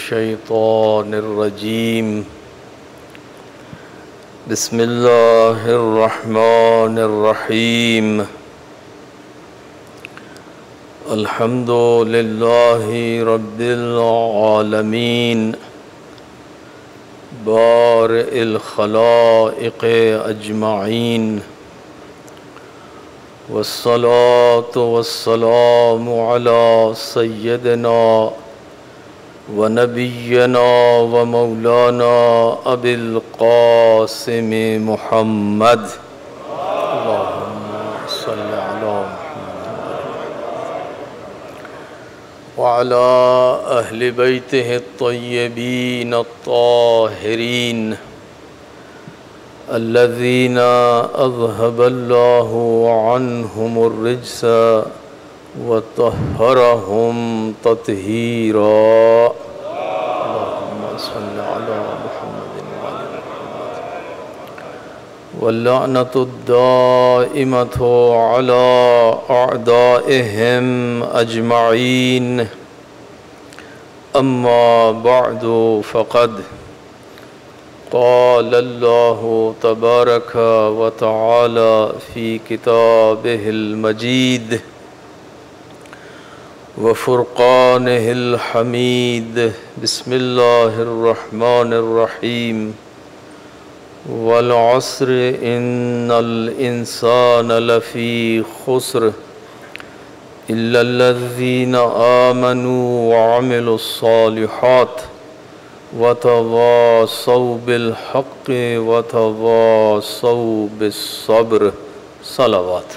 الشيطان الرجيم بسم الله الرحمن الرحيم الحمد لله رب العالمين بارئ الخلائق أجمعين والصلاة والسلام على سيدنا ونبينا ومولانا أبي القاسم محمد اللهم صل على وعلى أهل بيته الطيبين الطاهرين الذين أذهب الله عنهم الرجس وطهرهم تطهيرا اللهم صل على محمد وعلى محمد واللعنة الدائمة على أعدائهم أجمعين أما بعد فقد قال الله تبارك وتعالى في كتابه المجيد وفرقانه الحميد بسم الله الرحمن الرحيم والعصر إن الإنسان لفي خسر إلا الذين آمنوا وعملوا الصالحات وتواصوا بالحق وتواصوا بالصبر صلوات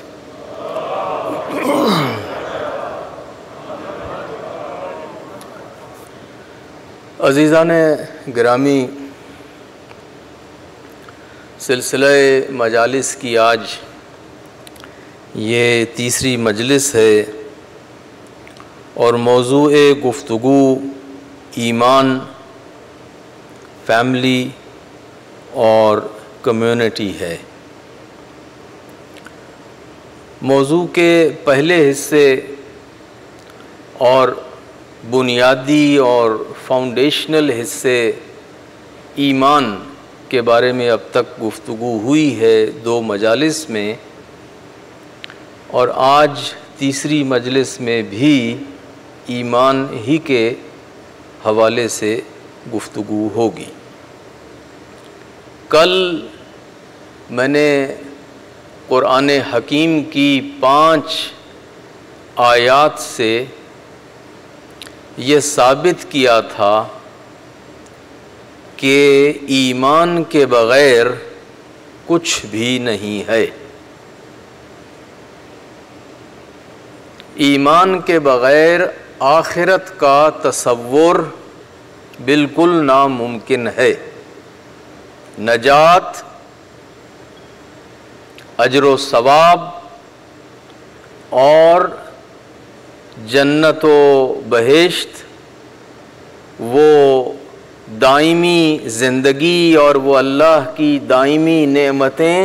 عزیزان گرامی، سلسلہ مجالس کی آج یہ تیسری مجلس ہے اور موضوع گفتگو ایمان، فیملی اور کمیونٹی ہے۔ موضوع کے پہلے حصے اور بنیادی اور فاؤنڈیشنل حصے ایمان کے بارے میں اب تک گفتگو ہوئی ہے 2 مجالس میں، اور آج تیسری مجلس میں بھی ایمان ہی کے حوالے سے گفتگو ہوگی۔ کل میں نے قرآن حکیم کی 5 آیات سے یہ ثابت کیا تھا کہ ایمان کے بغیر کچھ بھی نہیں ہے، ایمان کے بغیر آخرت کا تصور بالکل ناممکن ہے۔ نجات، اجر و ثواب اور جنت و بہشت، وہ دائمی زندگی اور وہ اللہ کی دائمی نعمتیں،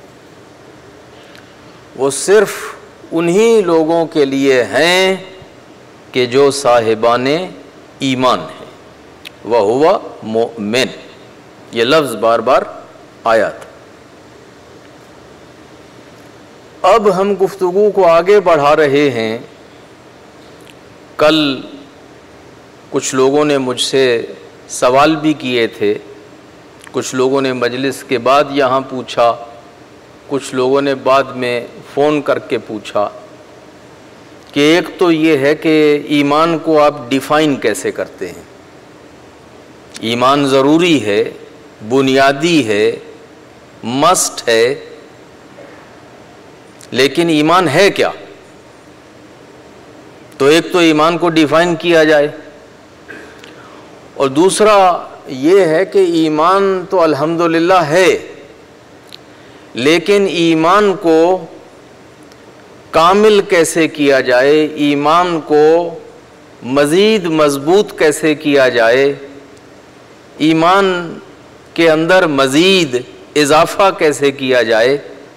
وہ صرف انہی لوگوں کے لیے ہیں کہ جو صاحبان ایمان ہیں۔ وَهُوَ مُؤْمِن، یہ لفظ بار بار آیا تھا۔ اب ہم گفتگو کو آگے بڑھا رہے ہیں۔ کل کچھ لوگوں نے مجھ سے سوال بھی کیے تھے، کچھ لوگوں نے مجلس کے بعد یہاں پوچھا، کچھ لوگوں نے بعد میں فون کر کے پوچھا کہ ایک تو یہ ہے کہ ایمان کو آپ ڈیفائن کیسے کرتے ہیں؟ ایمان ضروری ہے، بنیادی ہے، مسٹ ہے، لیکن ایمان ہے کیا؟ تو ایک تو ایمان کو ڈیفائن کیا جائے، اور دوسرا یہ ہے کہ ایمان تو الحمدللہ ہے، لیکن ایمان کو کامل کیسے کیا جائے، ایمان کو مزید مضبوط کیسے کیا جائے، ایمان کے اندر مزید اضافہ کیسے کیا جائے،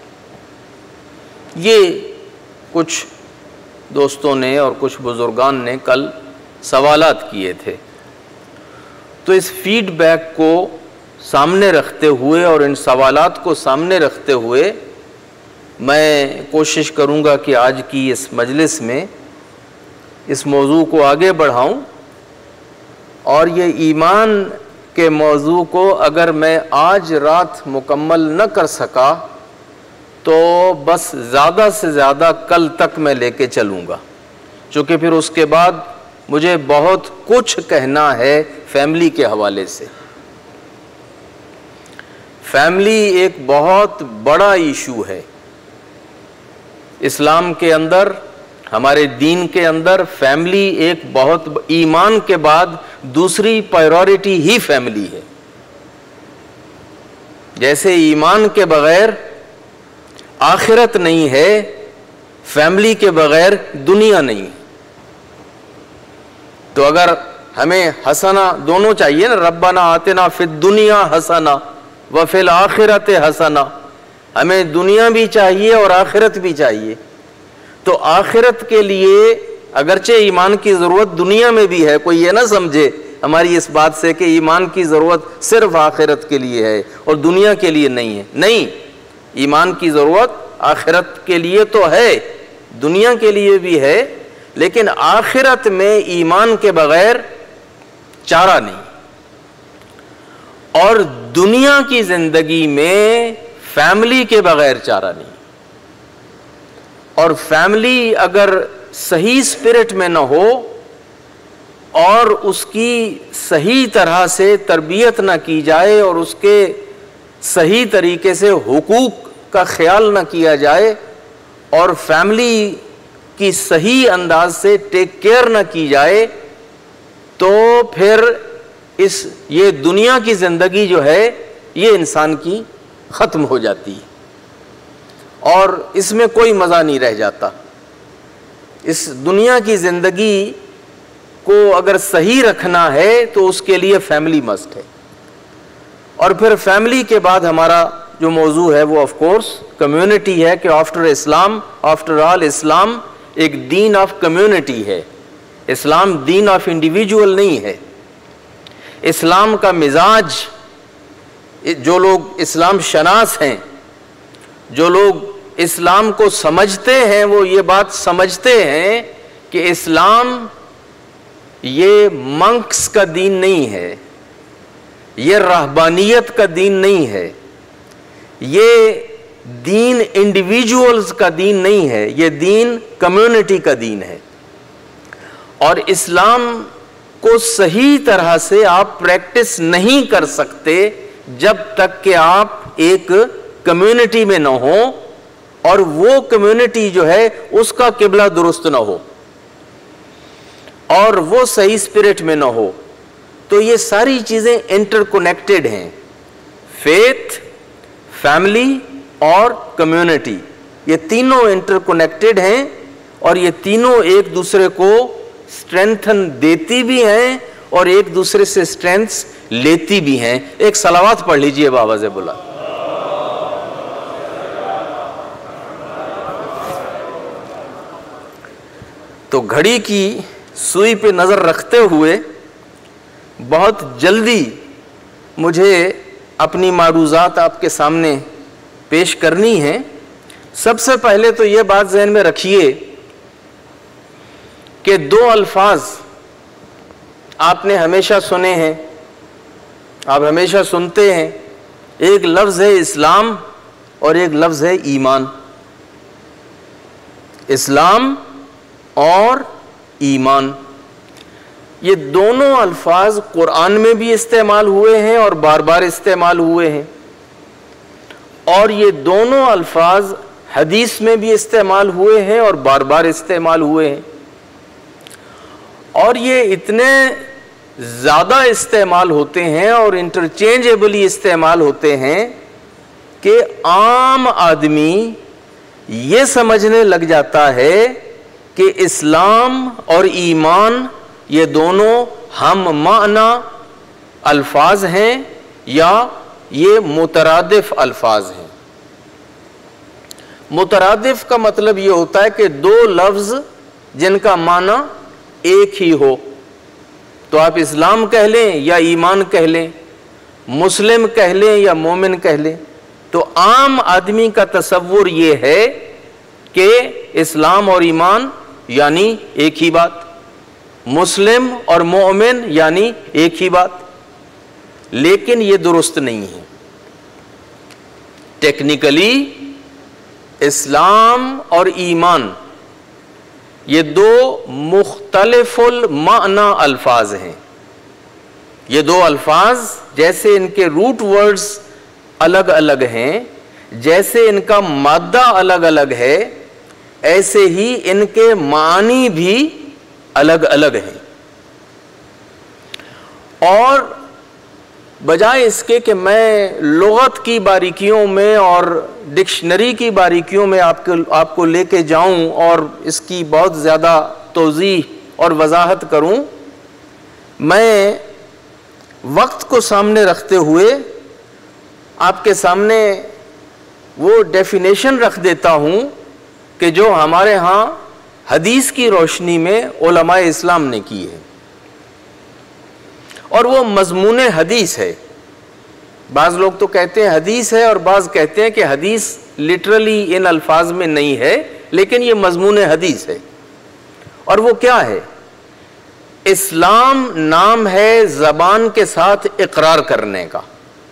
یہ کچھ دوستوں نے اور کچھ بزرگان نے کل سوالات کیے تھے۔ تو اس فیڈ بیک کو سامنے رکھتے ہوئے اور ان سوالات کو سامنے رکھتے ہوئے میں کوشش کروں گا کہ آج کی اس مجلس میں اس موضوع کو آگے بڑھاؤں، اور یہ ایمان کے موضوع کو اگر میں آج رات مکمل نہ کر سکا تو بس زیادہ سے زیادہ کل تک میں لے کے چلوں گا، چونکہ پھر اس کے بعد مجھے بہت کچھ کہنا ہے فیملی کے حوالے سے۔ فیملی ایک بہت بڑا ایشو ہے اسلام کے اندر، ہمارے دین کے اندر فیملی ایک بہت، ایمان کے بعد دوسری پرائیورٹی ہی فیملی ہے۔ جیسے ایمان کے بغیر آخرت نہیں ہے، فیملی کے بغیر دنیا نہیں ہے۔ تو اگر ہمیں حسنہ دونوں چاہیے نا، ربنا آتنا فی الدنیا حسنہ وفی الآخرۃ حسنہ، ہمیں دنیا بھی چاہیے اور آخرت بھی چاہیے۔ تو آخرت کے لیے اگرچہ ایمان کی ضرورت دنیا میں بھی ہے، کوئی یہ نہ سمجھے ہماری اس بات سے کہ ایمان کی ضرورت صرف آخرت کے لیے ہے اور دنیا کے لیے نہیں ہے، نہیں، ایمان کی ضرورت آخرت کے لیے تو ہے، دنیا کے لیے بھی ہے، لیکن آخرت میں ایمان کے بغیر چارہ نہیں، اور دنیا کی زندگی میں فیملی کے بغیر چارہ نہیں۔ اور فیملی اگر صحیح اسپرٹ میں نہ ہو اور اس کی صحیح طرح سے تربیت نہ کی جائے اور اس کے صحیح طریقے سے حقوق کا خیال نہ کیا جائے اور فیملی کی صحیح انداز سے ٹیک کیئر نہ کی جائے تو پھر یہ دنیا کی زندگی جو ہے یہ انسان کی ختم ہو جاتی ہے اور اس میں کوئی مزہ نہیں رہ جاتا۔ اس دنیا کی زندگی کو اگر صحیح رکھنا ہے تو اس کے لیے فیملی مسٹ ہے۔ اور پھر فیملی کے بعد ہمارا جو موضوع ہے وہ آف کورس کمیونٹی ہے، کہ آفٹر آل اسلام ایک دین آف کمیونٹی ہے، اسلام دین آف انڈیویجول نہیں ہے۔ اسلام کا مزاج، جو لوگ اسلام شناس ہیں، جو لوگ اسلام کو سمجھتے ہیں، وہ یہ بات سمجھتے ہیں کہ اسلام یہ منکس کا دین نہیں ہے، یہ رہبانیت کا دین نہیں ہے، یہ دین انڈیویجولز کا دین نہیں ہے، یہ دین کمیونٹی کا دین ہے۔ اور اسلام کو صحیح طرح سے آپ پریکٹس نہیں کر سکتے جب تک کہ آپ ایک کمیونٹی میں نہ ہو اور وہ کمیونٹی جو ہے اس کا قبلہ درست نہ ہو اور وہ صحیح اسپرٹ میں نہ ہو۔ تو یہ ساری چیزیں انٹر کنیکٹڈ ہیں، فیتھ، فیملی اور کمیونٹی، یہ تینوں انٹر کنیکٹڈ ہیں اور یہ تینوں ایک دوسرے کو اسٹرینتھن دیتی بھی ہیں اور ایک دوسرے سے اسٹرینتھس لیتی بھی ہیں۔ ایک صلوات پڑھ لیجئے بآواز بلند۔ تو گھڑی کی سوئی پہ نظر رکھتے ہوئے بہت جلدی مجھے اپنی معروضات آپ کے سامنے پیش کرنی ہے۔ سب سے پہلے تو یہ بات ذہن میں رکھیے کہ دو الفاظ آپ نے ہمیشہ سنے ہیں، آپ ہمیشہ سنتے ہیں، ایک لفظ ہے اسلام اور ایک لفظ ہے ایمان۔ اسلام اور ایمان، یہ دونوں الفاظ قرآن میں بھی استعمال ہوئے ہیں اور بار بار استعمال ہوئے ہیں، اور یہ دونوں الفاظ حدیث میں بھی استعمال ہوئے ہیں اور بار بار استعمال ہوئے ہیں، اور یہ اتنے زیادہ استعمال ہوتے ہیں اور انٹرچینجبلی استعمال ہوتے ہیں کہ عام آدمی یہ سمجھنے لگ جاتا ہے کہ اسلام اور ایمان یہ دونوں ہم معنی الفاظ ہیں یا یہ مترادف الفاظ ہیں۔ مترادف کا مطلب یہ ہوتا ہے کہ دو لفظ جن کا معنی ایک ہی ہو، تو آپ اسلام کہہ لیں یا ایمان کہہ لیں، مسلم کہہ لیں یا مومن کہہ لیں، تو عام آدمی کا تصور یہ ہے کہ اسلام اور ایمان یعنی ایک ہی بات، مسلم اور مومن یعنی ایک ہی بات، لیکن یہ درست نہیں ہے۔ ٹیکنیکلی اسلام اور ایمان یہ دو مختلف المعنی الفاظ ہیں۔ یہ دو الفاظ جیسے ان کے روٹ ورڈز الگ الگ ہیں، جیسے ان کا مادہ الگ الگ ہے، ایسے ہی ان کے معنی بھی الگ الگ ہیں۔ اور بجائے اس کے کہ میں لغت کی باریکیوں میں اور ڈکشنری کی باریکیوں میں آپ کو لے کے جاؤں اور اس کی بہت زیادہ توضیح اور وضاحت کروں، میں وقت کو سامنے رکھتے ہوئے آپ کے سامنے وہ ڈیفینیشن رکھ دیتا ہوں کہ جو ہمارے ہاں حدیث کی روشنی میں علماء اسلام نے کی ہے، اور وہ مضمون حدیث ہے۔ بعض لوگ تو کہتے ہیں حدیث ہے، اور بعض کہتے ہیں کہ حدیث لٹرلی ان الفاظ میں نہیں ہے، لیکن یہ مضمون حدیث ہے۔ اور وہ کیا ہے؟ اسلام نام ہے زبان کے ساتھ اقرار کرنے کا،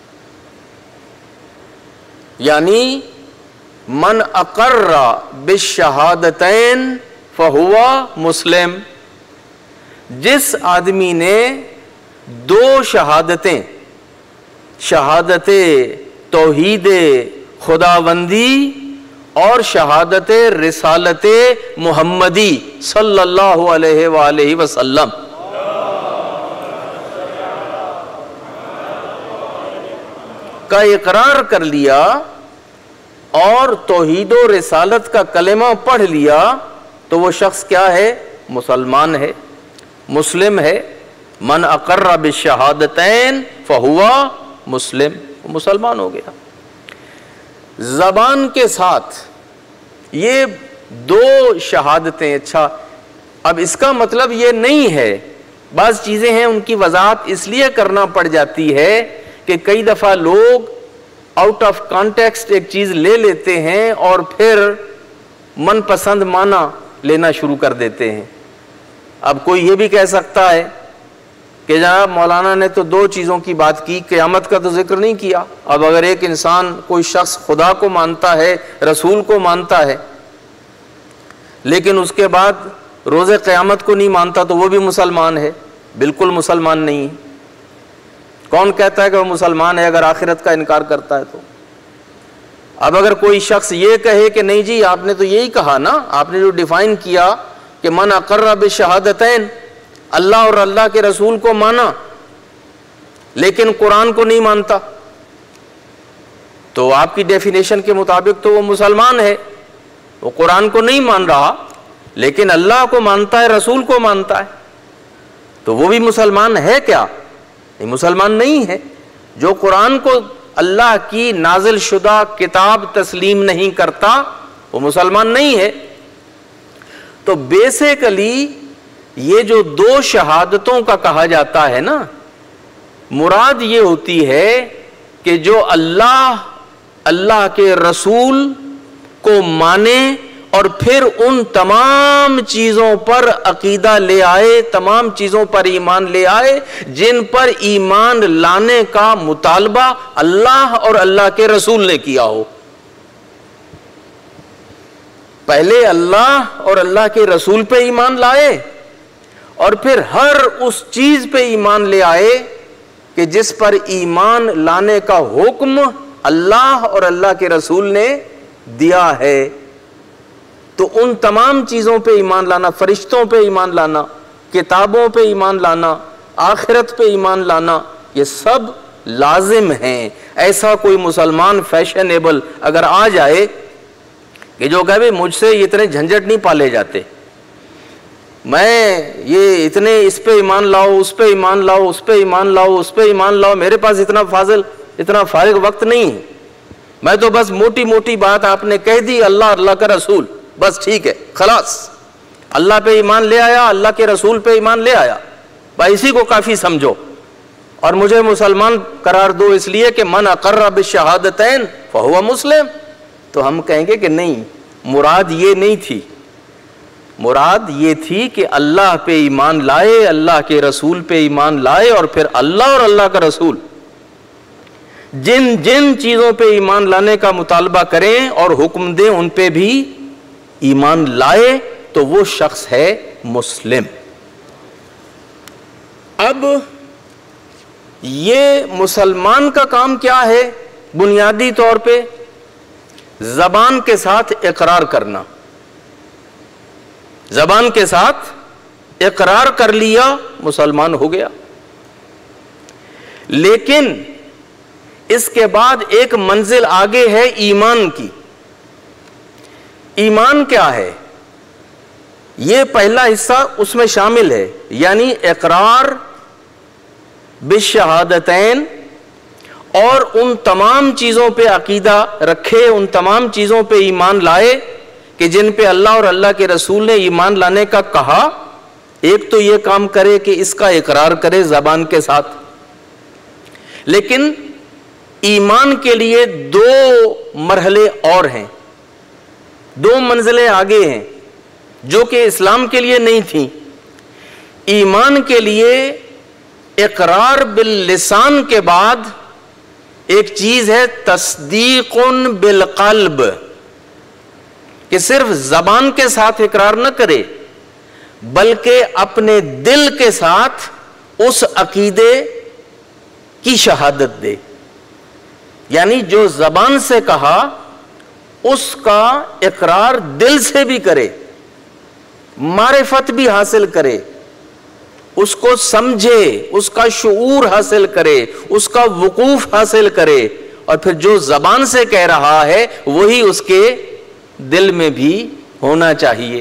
یعنی من اقر بالشہادتین فہو مسلم، جس آدمی نے دو شہادتیں، شہادت توحید خداوندی اور شہادت رسالت محمدی صلی اللہ علیہ وآلہ وسلم، کا اقرار کر لیا اور توحید و رسالت کا کلمہ پڑھ لیا، تو وہ شخص کیا ہے؟ مسلمان ہے، مسلم ہے۔ من اقر بالشہادتین فہو مسلم، وہ مسلمان ہو گیا۔ زبان کے ساتھ یہ دو شہادتیں، اچھا اب اس کا مطلب یہ نہیں ہے، بعض چیزیں ہیں ان کی وضاحت اس لیے کرنا پڑ جاتی ہے کہ کئی دفعہ لوگ آؤٹ آف کانٹیکسٹ ایک چیز لے لیتے ہیں اور پھر من پسند معنی لینا شروع کر دیتے ہیں۔ اب کوئی یہ بھی کہہ سکتا ہے کہ جناب مولانا نے تو دو چیزوں کی بات کی، قیامت کا تو ذکر نہیں کیا۔ اب اگر ایک انسان، کوئی شخص خدا کو مانتا ہے، رسول کو مانتا ہے، لیکن اس کے بعد روز قیامت کو نہیں مانتا، تو وہ بھی مسلمان ہے؟ بالکل مسلمان نہیں ہے۔ کون کہتا ہے کہ وہ مسلمان ہے اگر آخرت کا انکار کرتا ہے تو؟ اب اگر کوئی شخص یہ کہے کہ نہیں جی آپ نے تو یہی کہا نا، آپ نے جو ڈیفائن کیا کہ من اقر بالشہادتین، اللہ اور اللہ کے رسول کو مانا لیکن قرآن کو نہیں مانتا، تو آپ کی ڈیفینیشن کے مطابق تو وہ مسلمان ہے، وہ قرآن کو نہیں مان رہا لیکن اللہ کو مانتا ہے، رسول کو مانتا ہے، تو وہ بھی مسلمان ہے کیا؟ نہیں، مسلمان نہیں ہے۔ جو قرآن کو اللہ کی نازل شدہ کتاب تسلیم نہیں کرتا وہ مسلمان نہیں ہے۔ تو بیسیکلی یہ جو دو شہادتوں کا کہا جاتا ہے نا، مراد یہ ہوتی ہے کہ جو اللہ کے رسول کو مانے اور پھر ان تمام چیزوں پر عقیدہ لے آئے، تمام چیزوں پر ایمان لے آئے جن پر ایمان لانے کا مطالبہ اللہ اور اللہ کے رسول نے کیا ہو۔ پہلے اللہ اور اللہ کے رسول پہ ایمان لائے اور پھر ہر اس چیز پہ ایمان لے آئے کہ جس پر ایمان لانے کا حکم اللہ اور اللہ کے رسول نے دیا ہے۔ تو ان تمام چیزوں پہ ایمان لانا، فرشتوں پہ ایمان لانا، کتابوں پہ ایمان لانا، آخرت پہ ایمان لانا، یہ سب لازم ہیں۔ ایسا کوئی مسلمان فیشنیبل اگر آ جائے کہ جو کہے مجھ سے اتنے جھنجٹ نہیں پالے جاتے، میں یہ اتنے اس پہ ایمان لاؤ، اس پہ ایمان لاؤ، اس پہ ایمان لاؤ، اس پہ ایمان لاؤ، میرے پاس اتنا فارغ وقت نہیں ہے، میں تو بس موٹی موٹی بات آپ نے کہہ دی، اللہ اللہ کا رسول، بس ٹھیک ہے خلاص، اللہ پہ ایمان لے آیا، اللہ کے رسول پہ ایمان لے آیا، بھائی اسی کو کافی سمجھو اور مجھے مسلمان قرار دو، اس لیے کہ من اقر بالشہادتین فہو مسلم. تو ہم کہیں گے کہ نہیں، مراد یہ نہیں تھی، مراد یہ تھی کہ اللہ پہ ایمان لائے، اللہ کے رسول پہ ایمان لائے، اور پھر اللہ اور اللہ کا رسول جن جن چیزوں پہ ایمان لانے کا مطالبہ کریں اور حکم دیں ان پہ بھی ایمان لائے، تو وہ شخص ہے مسلم. اب یہ مسلمان کا کام کیا ہے؟ بنیادی طور پہ زبان کے ساتھ اقرار کرنا. زبان کے ساتھ اقرار کر لیا، مسلمان ہو گیا. لیکن اس کے بعد ایک منزل آگے ہے ایمان کی. ایمان کیا ہے؟ یہ پہلا حصہ اس میں شامل ہے، یعنی اقرار بالشہادتین، اور ان تمام چیزوں پہ عقیدہ رکھے، ان تمام چیزوں پہ ایمان لائے کہ جن پہ اللہ اور اللہ کے رسول نے ایمان لانے کا کہا. ایک تو یہ کام کرے کہ اس کا اقرار کرے زبان کے ساتھ. لیکن ایمان کے لیے دو مرحلے اور ہیں، دو منزلیں آگے ہیں جو کہ اسلام کے لیے نہیں تھیں. ایمان کے لیے اقرار باللسان کے بعد ایک چیز ہے تصدیق بالقلب، کہ صرف زبان کے ساتھ اقرار نہ کرے بلکہ اپنے دل کے ساتھ اس عقیدے کی شہادت دے. یعنی جو زبان سے کہا اس کا اقرار دل سے بھی کرے، معرفت بھی حاصل کرے، اس کو سمجھے، اس کا شعور حاصل کرے، اس کا وقوف حاصل کرے، اور پھر جو زبان سے کہہ رہا ہے وہی اس کے دل میں بھی ہونا چاہیے.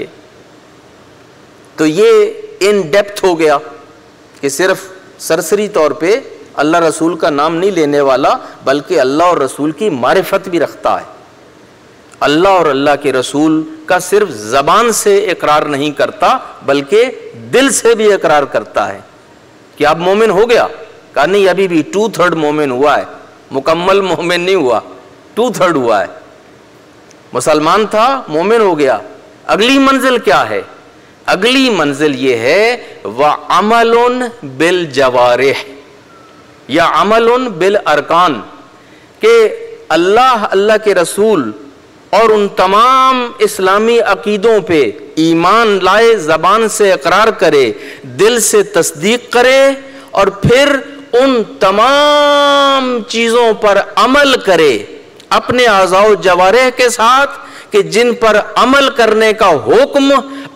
تو یہ ان ڈیپتھ ہو گیا کہ صرف سرسری طور پہ اللہ رسول کا نام نہیں لینے والا بلکہ اللہ اور رسول کی معرفت بھی رکھتا ہے. اللہ اور اللہ کے رسول کا صرف زبان سے اقرار نہیں کرتا بلکہ دل سے بھی اقرار کرتا ہے. کہ اب مومن ہو گیا؟ کہا نہیں، ابھی بھی 2/3 مومن ہوا ہے، مکمل مومن نہیں ہوا، 2/3 ہوا ہے. مسلمان تھا، مومن ہو گیا. اگلی منزل کیا ہے؟ اگلی منزل یہ ہے وَعَمَلٌ بِالْجَوَارِحِ یا عمل بالارکان، کہ اللہ کے رسول اور ان تمام اسلامی عقیدوں پہ ایمان لائے، زبان سے اقرار کرے، دل سے تصدیق کرے، اور پھر ان تمام چیزوں پر عمل کرے اپنے اعضاء و جوارح کے ساتھ کہ جن پر عمل کرنے کا حکم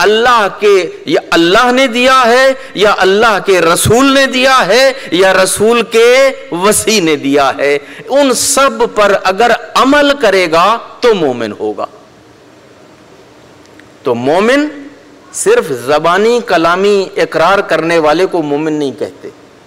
اللہ نے دیا ہے، یا اللہ کے رسول نے دیا ہے، یا رسول کے وصی نے دیا ہے. ان سب پر اگر عمل کرے گا تو مومن ہوگا. تو مومن صرف زبانی کلامی اقرار کرنے والے کو مومن نہیں کہتے.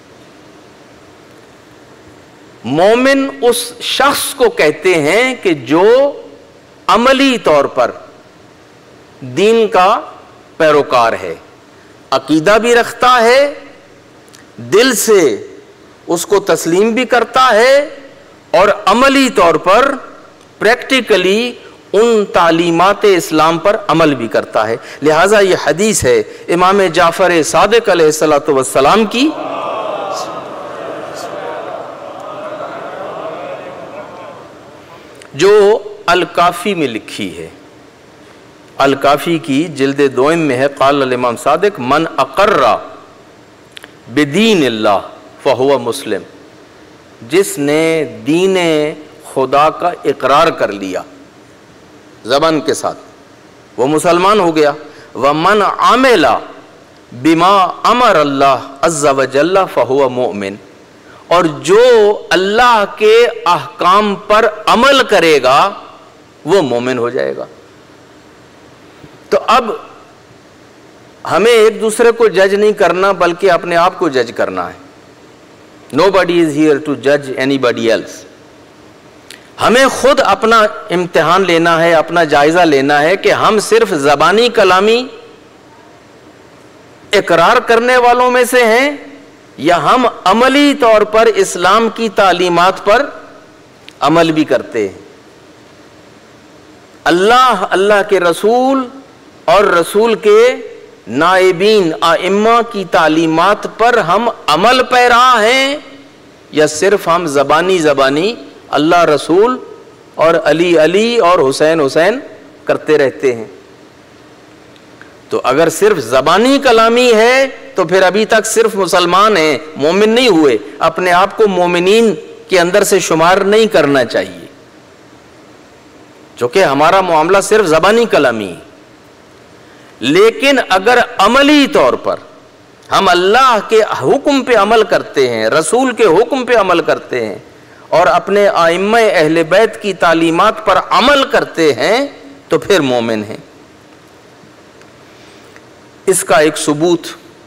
مومن اس شخص کو کہتے ہیں کہ جو عملی طور پر دین کا پیروکار ہے، عقیدہ بھی رکھتا ہے، دل سے اس کو تسلیم بھی کرتا ہے، اور عملی طور پر پریکٹیکلی ان تعلیمات اسلام پر عمل بھی کرتا ہے. لہٰذا یہ حدیث ہے امام جعفر صادق علیہ السلام کی، جو الکافی میں لکھی ہے. الکافی کی جلد 2 میں ہے. قال الامام صادق من اقر بدین اللہ فہو مسلم، جس نے دین خدا کا اقرار کر لیا زبان کے ساتھ وہ مسلمان ہو گیا. ومن عمل بما امر اللہ عز وجل فہو مؤمن، اور جو اللہ کے احکام پر عمل کرے گا وہ مومن ہو جائے گا. تو اب ہمیں ایک دوسرے کو جج نہیں کرنا بلکہ اپنے آپ کو جج کرنا ہے. Nobody is here to judge anybody else. ہمیں خود اپنا امتحان لینا ہے، اپنا جائزہ لینا ہے کہ ہم صرف زبانی کلامی اقرار کرنے والوں میں سے ہیں یا ہم عملی طور پر اسلام کی تعلیمات پر عمل بھی کرتے ہیں؟ اللہ کے رسول اور رسول کے نائبین ائمہ کی تعلیمات پر ہم عمل پیرا ہیں یا صرف ہم زبانی اللہ رسول اور علی علی اور حسین حسین کرتے رہتے ہیں؟ تو اگر صرف زبانی کلامی ہے تو پھر ابھی تک صرف مسلمان ہیں، مومن نہیں ہوئے، اپنے آپ کو مومنین کے اندر سے شمار نہیں کرنا چاہیے، چونکہ ہمارا معاملہ صرف زبانی کلامی ہے۔ لیکن اگر عملی طور پر ہم اللہ کے حکم پہ عمل کرتے ہیں، رسول کے حکم پہ عمل کرتے ہیں اور اپنے ائمہ اہل بیت کی تعلیمات پر عمل کرتے ہیں تو پھر مومن ہیں۔ اس کا ایک ثبوت،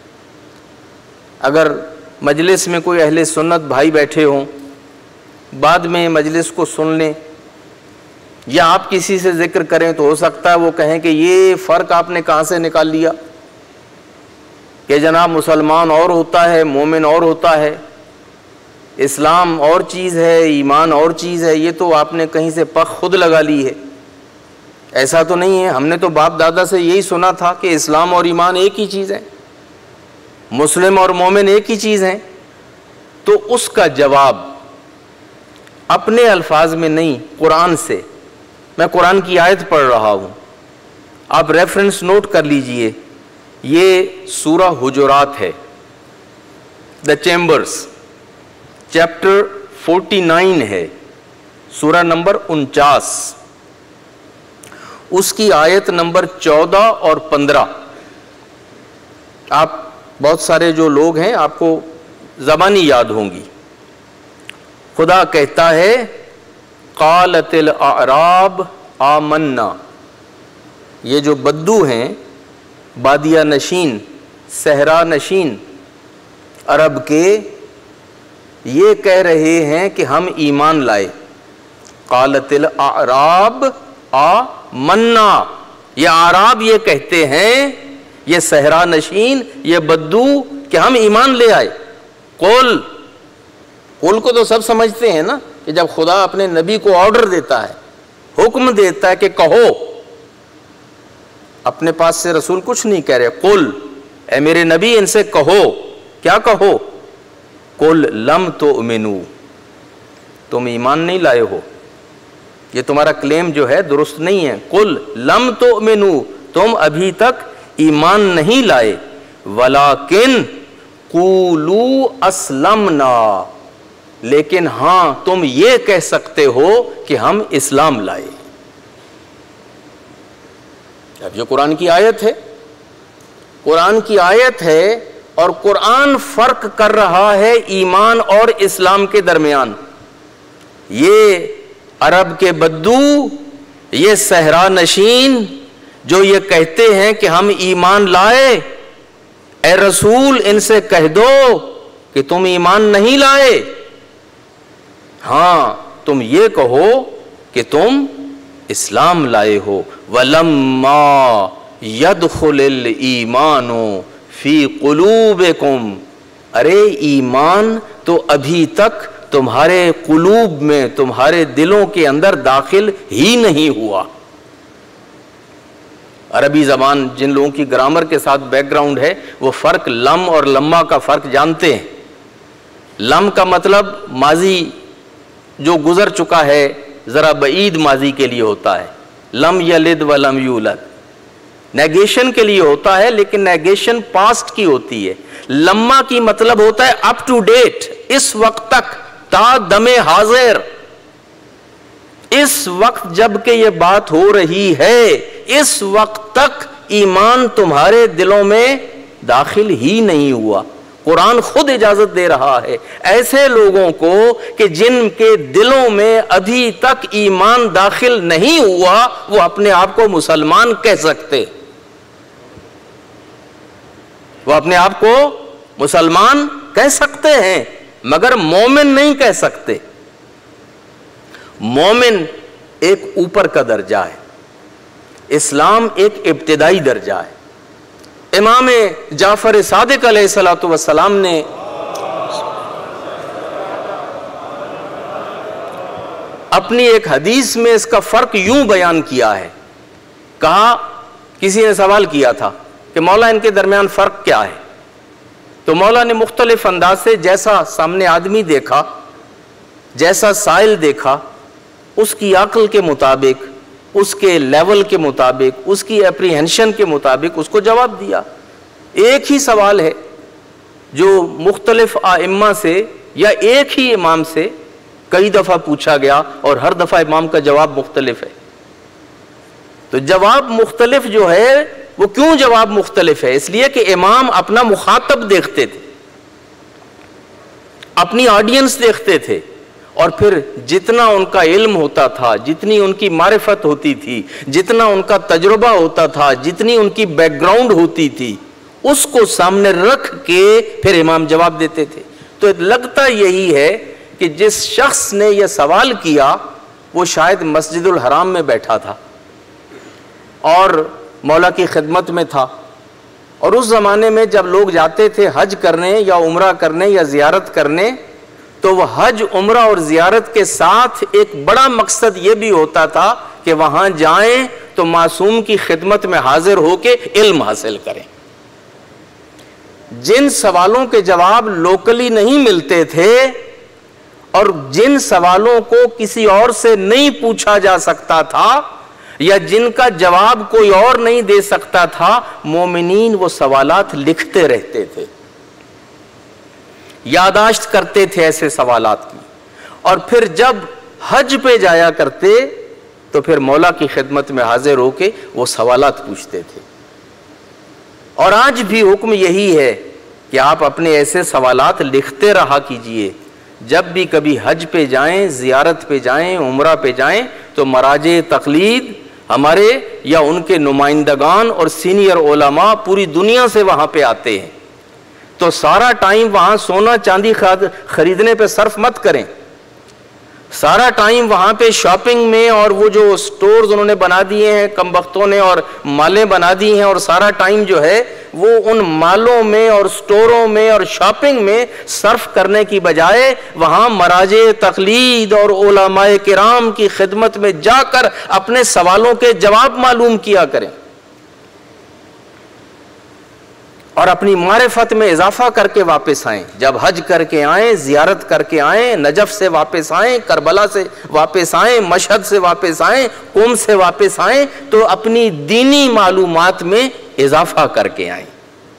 اگر مجلس میں کوئی اہل سنت بھائی بیٹھے ہوں، بعد میں مجلس کو سن لیں یا آپ کسی سے ذکر کریں تو ہو سکتا ہے وہ کہیں کہ یہ فرق آپ نے کہاں سے نکال لیا کہ جناب مسلمان اور ہوتا ہے، مومن اور ہوتا ہے، اسلام اور چیز ہے، ایمان اور چیز ہے، یہ تو آپ نے کہیں سے پخ خود لگا لی ہے۔ ایسا تو نہیں ہے، ہم نے تو باپ دادا سے یہی سنا تھا کہ اسلام اور ایمان ایک ہی چیز ہے، مسلم اور مومن ایک ہی چیز ہیں۔ تو اس کا جواب اپنے الفاظ میں نہیں، قرآن سے، میں قرآن کی آیت پڑھ رہا ہوں، آپ ریفرنس نوٹ کر لیجئے، یہ سورہ حجرات ہے، دا چیمبرز، چیپٹر 49 ہے، سورہ نمبر 49، اس کی آیت نمبر 14 اور 15۔ آپ بہت سارے جو لوگ ہیں آپ کو زبانی یاد ہوں گی۔ خدا کہتا ہے قالت الاعراب آمنا، یہ جو بدو ہیں، بادیہ نشین، صحرا نشین عرب کے، یہ کہہ رہے ہیں کہ ہم ایمان لائے۔ قالت الاعراب آمنا، یہ اعراب یہ کہتے ہیں، یہ صحرا نشین، یہ بدو، کہ ہم ایمان لے آئے۔ قل کو تو سب سمجھتے ہیں نا کہ جب خدا اپنے نبی کو آرڈر دیتا ہے، حکم دیتا ہے کہ کہو، اپنے پاس سے رسول کچھ نہیں کہہ رہے، قل، اے میرے نبی ان سے کہو، کیا کہو؟ قل لم تؤمنو، تم ایمان نہیں لائے ہو، یہ تمہارا کلیم جو ہے درست نہیں ہے۔ قل لم تؤمنو، تم ابھی تک ایمان نہیں لائے، ولیکن قولوا اسلمنا، لیکن ہاں تم یہ کہہ سکتے ہو کہ ہم اسلام لائے۔ اب یہ قرآن کی آیت ہے، قرآن کی آیت ہے، اور قرآن فرق کر رہا ہے ایمان اور اسلام کے درمیان۔ یہ عرب کے بدو، یہ صحرا نشین جو یہ کہتے ہیں کہ ہم ایمان لائے، اے رسول ان سے کہہ دو کہ تم ایمان نہیں لائے، ہاں تم یہ کہو کہ تم اسلام لائے ہو۔ وَلَمَّا يَدْخُلِ الْإِيمَانُ فِي قُلُوبِكُمْ، ارے ایمان تو ابھی تک تمہارے قلوب میں، تمہارے دلوں کے اندر داخل ہی نہیں ہوا۔ عربی زبان جن لوگوں کی گرامر کے ساتھ بیک گراؤنڈ ہے وہ فرق لم اور لما کا فرق جانتے ہیں۔ لم کا مطلب ماضی جو گزر چکا ہے، ذرا بعید ماضی کے لیے ہوتا ہے، لم یلد ولم یولد، نیگیشن کے لیے ہوتا ہے، لیکن نیگیشن پاسٹ کی ہوتی ہے۔ لما کی مطلب ہوتا ہے اپ ٹو ڈیٹ، اس وقت تک، تا دم حاضر، اس وقت جب کہ یہ بات ہو رہی ہے، اس وقت تک ایمان تمہارے دلوں میں داخل ہی نہیں ہوا۔ قرآن خود اجازت دے رہا ہے ایسے لوگوں کو کہ جن کے دلوں میں ابھی تک ایمان داخل نہیں ہوا، وہ اپنے آپ کو مسلمان کہہ سکتے، وہ اپنے آپ کو مسلمان کہہ سکتے ہیں، مگر مومن نہیں کہہ سکتے۔ مومن ایک اوپر کا درجہ ہے، اسلام ایک ابتدائی درجہ ہے۔ امام جعفر صادق علیہ الصلوۃ والسلام نے اپنی ایک حدیث میں اس کا فرق یوں بیان کیا ہے. کہا، کسی نے سوال کیا تھا کہ مولا ان کے درمیان فرق کیا ہے؟ تو مولا نے مختلف انداز سے جیسا سامنے آدمی دیکھا، جیسا سائل دیکھا، اس کی عقل کے مطابق، اس کے لیول کے مطابق، اس کی اپریہنشن کے مطابق اس کو جواب دیا. ایک ہی سوال ہے جو مختلف ائمہ سے یا ایک ہی امام سے کئی دفعہ پوچھا گیا اور ہر دفعہ امام کا جواب مختلف ہے. تو جواب مختلف جو ہے وہ کیوں جواب مختلف ہے؟ اس لیے کہ امام اپنا مخاطب دیکھتے تھے، اپنی آڈینس دیکھتے تھے، اور پھر جتنا ان کا علم ہوتا تھا، جتنی ان کی معرفت ہوتی تھی، جتنا ان کا تجربہ ہوتا تھا، جتنی ان کی بیک گراؤنڈ ہوتی تھی، اس کو سامنے رکھ کے پھر امام جواب دیتے تھے. تو لگتا یہی ہے کہ جس شخص نے یہ سوال کیا وہ شاید مسجد الحرام میں بیٹھا تھا اور مولا کی خدمت میں تھا. اور اس زمانے میں جب لوگ جاتے تھے حج کرنے یا عمرہ کرنے یا زیارت کرنے، تو وہ حج، عمرہ اور زیارت کے ساتھ ایک بڑا مقصد یہ بھی ہوتا تھا کہ وہاں جائیں تو معصوم کی خدمت میں حاضر ہو کے علم حاصل کریں. جن سوالوں کے جواب لوکلی نہیں ملتے تھے اور جن سوالوں کو کسی اور سے نہیں پوچھا جا سکتا تھا یا جن کا جواب کوئی اور نہیں دے سکتا تھا، مومنین وہ سوالات لکھتے رہتے تھے، یاداشت کرتے تھے ایسے سوالات کی، اور پھر جب حج پہ جایا کرتے تو پھر مولا کی خدمت میں حاضر ہو کے وہ سوالات پوچھتے تھے. اور آج بھی حکم یہی ہے کہ آپ اپنے ایسے سوالات لکھتے رہا کیجئے. جب بھی کبھی حج پہ جائیں، زیارت پہ جائیں، عمرہ پہ جائیں تو مراجع تقلید ہمارے یا ان کے نمائندگان اور سینئر علماء پوری دنیا سے وہاں پہ آتے ہیں، تو سارا ٹائم وہاں سونا چاندی خریدنے پہ صرف مت کریں. سارا ٹائم وہاں پہ شاپنگ میں، اور وہ جو سٹورز انہوں نے بنا دیے ہیں کم بختوں نے اور مالیں بنا دی ہیں، اور سارا ٹائم جو ہے وہ ان مالوں میں اور سٹوروں میں اور شاپنگ میں صرف کرنے کی بجائے وہاں مراجع تقلید اور علماء کرام کی خدمت میں جا کر اپنے سوالوں کے جواب معلوم کیا کریں اور اپنی معرفت میں اضافہ کر کے واپس آئیں. جب حج کر کے آئیں، زیارت کر کے آئیں، نجف سے واپس آئیں، کربلا سے واپس آئیں، مشہد سے واپس آئیں، قم سے واپس آئیں، تو اپنی دینی معلومات میں اضافہ کر کے آئیں.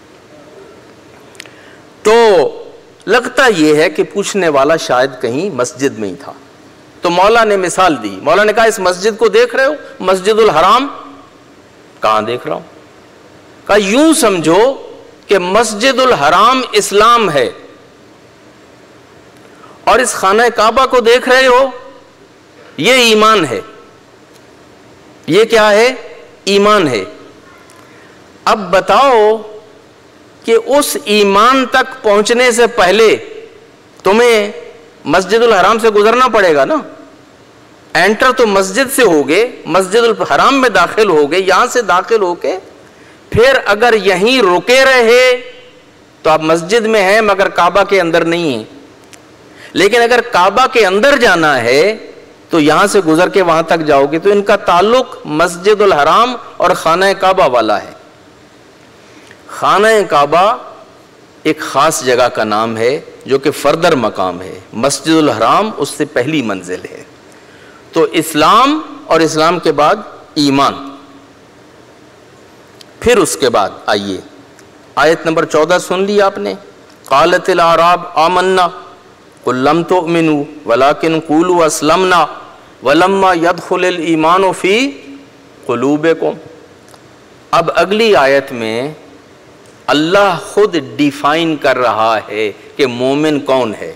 تو لگتا یہ ہے کہ پوچھنے والا شاید کہیں مسجد میں ہی تھا. تو مولا نے مثال دی. مولا نے کہا اس مسجد کو دیکھ رہے ہو؟ مسجد الحرام. کہاں دیکھ رہا ہوں؟ کہا یوں سمجھو کہ مسجد الحرام اسلام ہے، اور اس خانہ کعبہ کو دیکھ رہے ہو، یہ ایمان ہے. یہ کیا ہے؟ ایمان ہے. اب بتاؤ کہ اس ایمان تک پہنچنے سے پہلے تمہیں مسجد الحرام سے گزرنا پڑے گا نا. انٹر تو مسجد سے ہوگے، مسجد الحرام میں داخل ہوگے، یہاں سے داخل ہو کے پھر اگر یہیں رکے رہے تو آپ مسجد میں ہیں مگر کعبہ کے اندر نہیں ہیں. لیکن اگر کعبہ کے اندر جانا ہے تو یہاں سے گزر کے وہاں تک جاؤ گے. تو ان کا تعلق مسجد الحرام اور خانہ کعبہ والا ہے. خانہ کعبہ ایک خاص جگہ کا نام ہے جو کہ فردر مقام ہے. مسجد الحرام اس سے پہلی منزل ہے. تو اسلام اور اسلام کے بعد ایمان. پھر اس کے بعد آئیے آیت نمبر 14 سن لی آپ نے. قالت الاعراب آمنا قل لم تؤمنوا ولكن قولوا اسلمنا ولما يدخل الايمان في قلوبكم. اب اگلی آیت میں اللہ خود ڈیفائن کر رہا ہے کہ مومن کون ہے.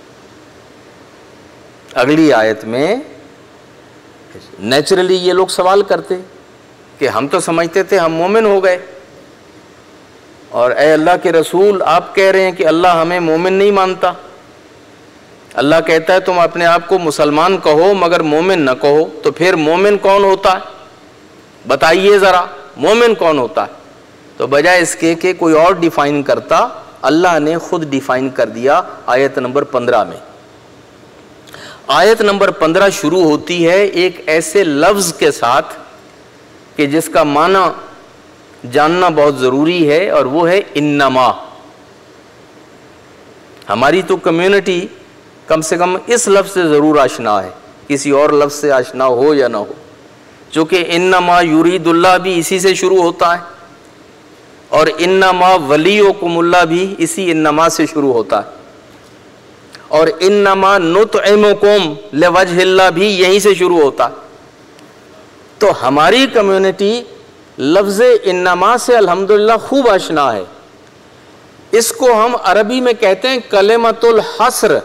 اگلی آیت میں نیچرلی یہ لوگ سوال کرتے کہ ہم تو سمجھتے تھے ہم مومن ہو گئے، اور اے اللہ کے رسول آپ کہہ رہے ہیں کہ اللہ ہمیں مومن نہیں مانتا. اللہ کہتا ہے تم اپنے آپ کو مسلمان کہو مگر مومن نہ کہو. تو پھر مومن کون ہوتا ہے؟ بتائیے ذرا، مومن کون ہوتا ہے؟ تو بجائے اس کے کہ کوئی اور ڈیفائن کرتا، اللہ نے خود ڈیفائن کر دیا آیت نمبر 15 میں۔ آیت نمبر 15 شروع ہوتی ہے ایک ایسے لفظ کے ساتھ کہ جس کا معنی جاننا بہت ضروری ہے، اور وہ ہے انما۔ ہماری تو کمیونٹی کم سے کم اس لفظ سے ضرور آشنا ہے، کسی اور لفظ سے آشنا ہو یا نہ ہو، چونکہ انما یرید اللہ بھی اسی سے شروع ہوتا ہے، اور انما ولیکم اللہ بھی اسی انما سے شروع ہوتا ہے، اور انما نطعمکم لوجہ اللہ بھی یہیں سے شروع ہوتا ہے۔ تو ہماری کمیونٹی لفظ انما سے الحمدللہ خوب آشنا ہے۔ اس کو ہم عربی میں کہتے ہیں کلمۃ الحصر۔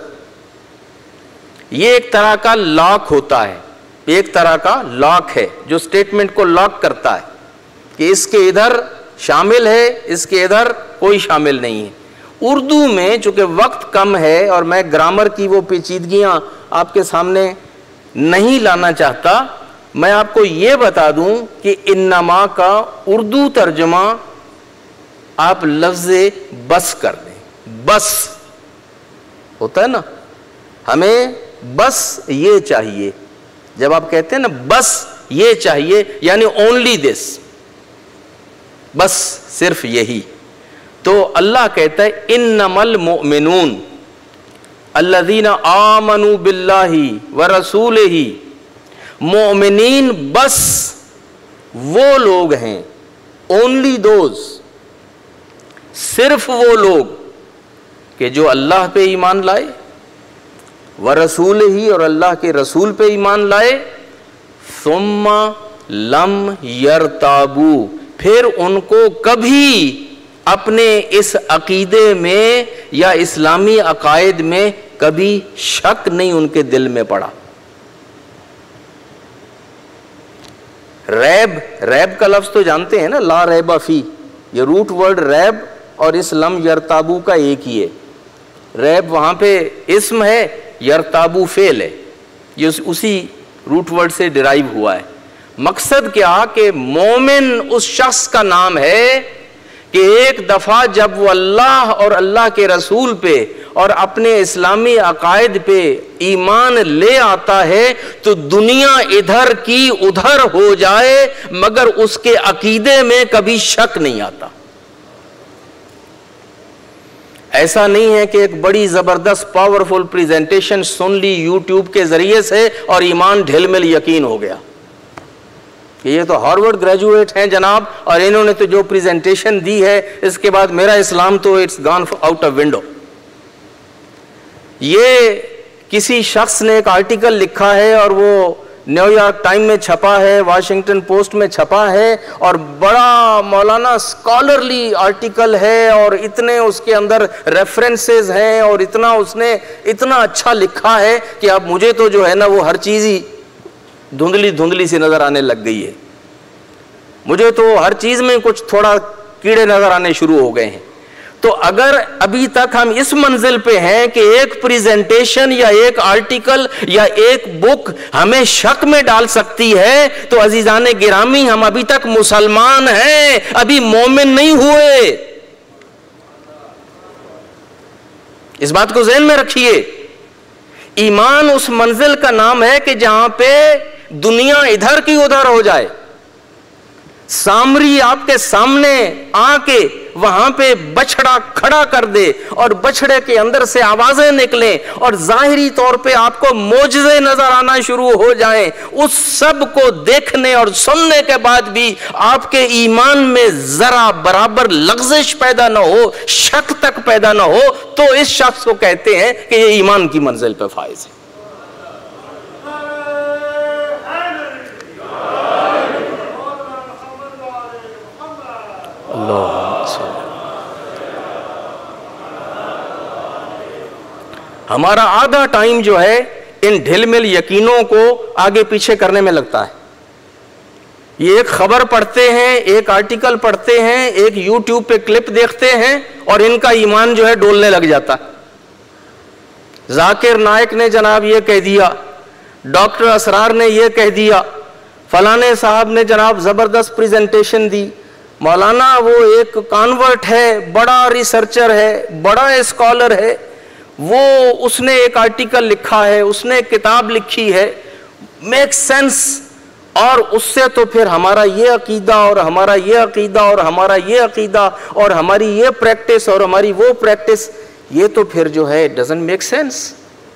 یہ ایک طرح کا لاک ہوتا ہے، ایک طرح کا لاک ہے جو سٹیٹمنٹ کو لاک کرتا ہے کہ اس کے ادھر شامل ہے، اس کے ادھر کوئی شامل نہیں ہے۔ اردو میں چونکہ وقت کم ہے اور میں گرامر کی وہ پیچیدگیاں آپ کے سامنے نہیں لانا چاہتا، میں آپ کو یہ بتا دوں کہ انما کا اردو ترجمہ آپ لفظ بس کر دیں۔ بس ہوتا ہے نا، ہمیں بس یہ چاہیے، جب آپ کہتے ہیں نا بس یہ چاہیے یعنی اونلی دس، بس صرف یہی۔ تو اللہ کہتا ہے انما المؤمنون الذین آمنوا باللہ ورسولہ، مومنین بس وہ لوگ ہیں، اونلی دوز، صرف وہ لوگ کہ جو اللہ پہ ایمان لائے، ورسولہ اور اللہ کے رسول پہ ایمان لائے، ثم لم یرتابوا، پھر ان کو کبھی اپنے اس عقیدے میں یا اسلامی عقائد میں کبھی شک نہیں ان کے دل میں پڑا۔ ریب کا لفظ تو جانتے ہیں نا، لا ریب فی، یہ روٹ ورڈ ریب اور اس لم یرتابو کا ایک ہی ہے۔ ریب وہاں پہ اسم ہے، یرتابو فعل ہے، یہ اسی روٹ ورڈ سے ڈرائیو ہوا ہے۔ مقصد کیا کہ مومن اس شخص کا نام ہے کہ ایک دفعہ جب وہ اللہ اور اللہ کے رسول پہ اور اپنے اسلامی عقائد پہ ایمان لے آتا ہے تو دنیا ادھر کی ادھر ہو جائے مگر اس کے عقیدے میں کبھی شک نہیں آتا۔ ایسا نہیں ہے کہ ایک بڑی زبردست پاورفل پریزنٹیشن سن لی یوٹیوب کے ذریعے سے اور ایمان ڈھل مل یقین ہو گیا کہ یہ تو ہارورڈ گریجویٹ ہیں جناب، اور انہوں نے تو جو پریزنٹیشن دی ہے اس کے بعد میرا اسلام تو اٹس گان آؤٹ آف ونڈو۔ یہ کسی شخص نے ایک آرٹیکل لکھا ہے اور وہ نیو یارک ٹائم میں چھپا ہے، واشنگٹن پوسٹ میں چھپا ہے، اور بڑا مولانا اسکالرلی آرٹیکل ہے اور اتنے اس کے اندر ریفرنسز ہیں اور اتنا اس نے اتنا اچھا لکھا ہے کہ اب مجھے تو جو ہے نا وہ ہر چیز ہی دھندلی سی نظر آنے لگ گئی ہے، مجھے تو ہر چیز میں کچھ تھوڑا کیڑے نظر آنے شروع ہو گئے ہیں۔ تو اگر ابھی تک ہم اس منزل پہ ہیں کہ ایک پریزنٹیشن یا ایک آرٹیکل یا ایک بک ہمیں شک میں ڈال سکتی ہے تو عزیزان گرامی ہم ابھی تک مسلمان ہیں، ابھی مومن نہیں ہوئے۔ اس بات کو ذہن میں رکھیے۔ ایمان اس منزل کا نام ہے کہ جہاں پہ دنیا ادھر کی ادھر ہو جائے، سامری آپ کے سامنے آ کے وہاں پہ بچڑا کھڑا کر دے اور بچڑے کے اندر سے آوازیں نکلیں اور ظاہری طور پہ آپ کو معجزے نظر آنا شروع ہو جائیں، اس سب کو دیکھنے اور سننے کے بعد بھی آپ کے ایمان میں ذرا برابر لغزش پیدا نہ ہو، شک تک پیدا نہ ہو، تو اس شخص کو کہتے ہیں کہ یہ ایمان کی منزل پہ فائز ہے۔ ہمارا آدھا ٹائم جو ہے ان ڈھل مل یقینوں کو آگے پیچھے کرنے میں لگتا ہے۔ یہ ایک خبر پڑھتے ہیں، ایک آرٹیکل پڑھتے ہیں، ایک یوٹیوب پہ کلپ دیکھتے ہیں اور ان کا ایمان جو ہے ڈولنے لگ جاتا ہے۔ ذاکر نائک نے جناب یہ کہہ دیا، ڈاکٹر اسرار نے یہ کہہ دیا، فلانے صاحب نے جناب زبردست پریزنٹیشن دی، مولانا وہ ایک کانورٹ ہے، بڑا ریسرچر ہے، بڑا اسکالر ہے، وہ اس نے ایک آرٹیکل لکھا ہے، اس نے ایک کتاب لکھی ہے، میک سینس، اور اس سے تو پھر ہمارا یہ عقیدہ اور ہمارا یہ عقیدہ اور ہمارا یہ عقیدہ اور ہماری یہ پریکٹس اور ہماری وہ پریکٹس، یہ تو پھر جو ہے ڈزنٹ میک سینس۔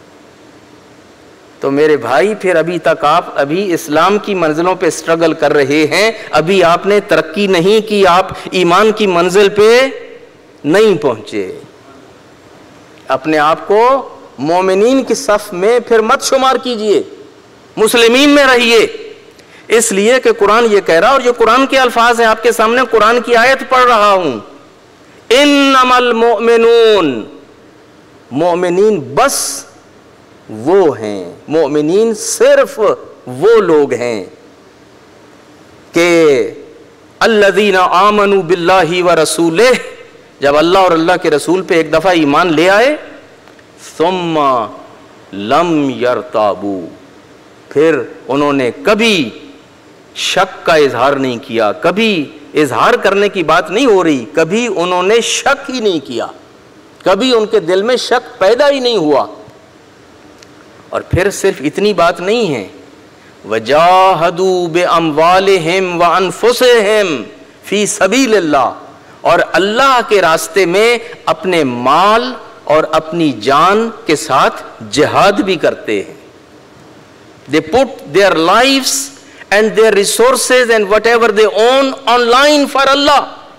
تو میرے بھائی پھر ابھی تک آپ ابھی اسلام کی منزلوں پہ سٹرگل کر رہے ہیں، ابھی آپ نے ترقی نہیں کی، آپ ایمان کی منزل پہ نہیں پہنچے۔ اپنے آپ کو مومنین کی صف میں پھر مت شمار کیجئے، مسلمین میں رہیے، اس لیے کہ قرآن یہ کہہ رہا، اور یہ قرآن کے الفاظ ہیں، آپ کے سامنے قرآن کی آیت پڑھ رہا ہوں، انما المؤمنون، مومنین بس وہ ہیں، مومنین صرف وہ لوگ ہیں کہ الذین آمنوا باللہ ورسولہ، جب اللہ اور اللہ کے رسول پہ ایک دفعہ ایمان لے آئے، ثم لم یرتابوا، پھر انہوں نے کبھی شک کا اظہار نہیں کیا، کبھی اظہار کرنے کی بات نہیں ہو رہی، کبھی انہوں نے شک ہی نہیں کیا، کبھی ان کے دل میں شک پیدا ہی نہیں ہوا۔ اور پھر صرف اتنی بات نہیں ہے، وَجَاهَدُوا بِأَمْوَالِهِمْ وَأَنفُسِهِمْ فِي سَبِيلِ اللَّهِ، اور اللہ کے راستے میں اپنے مال اور اپنی جان کے ساتھ جہاد بھی کرتے ہیں۔ They put their lives and their resources and whatever they own online for Allah۔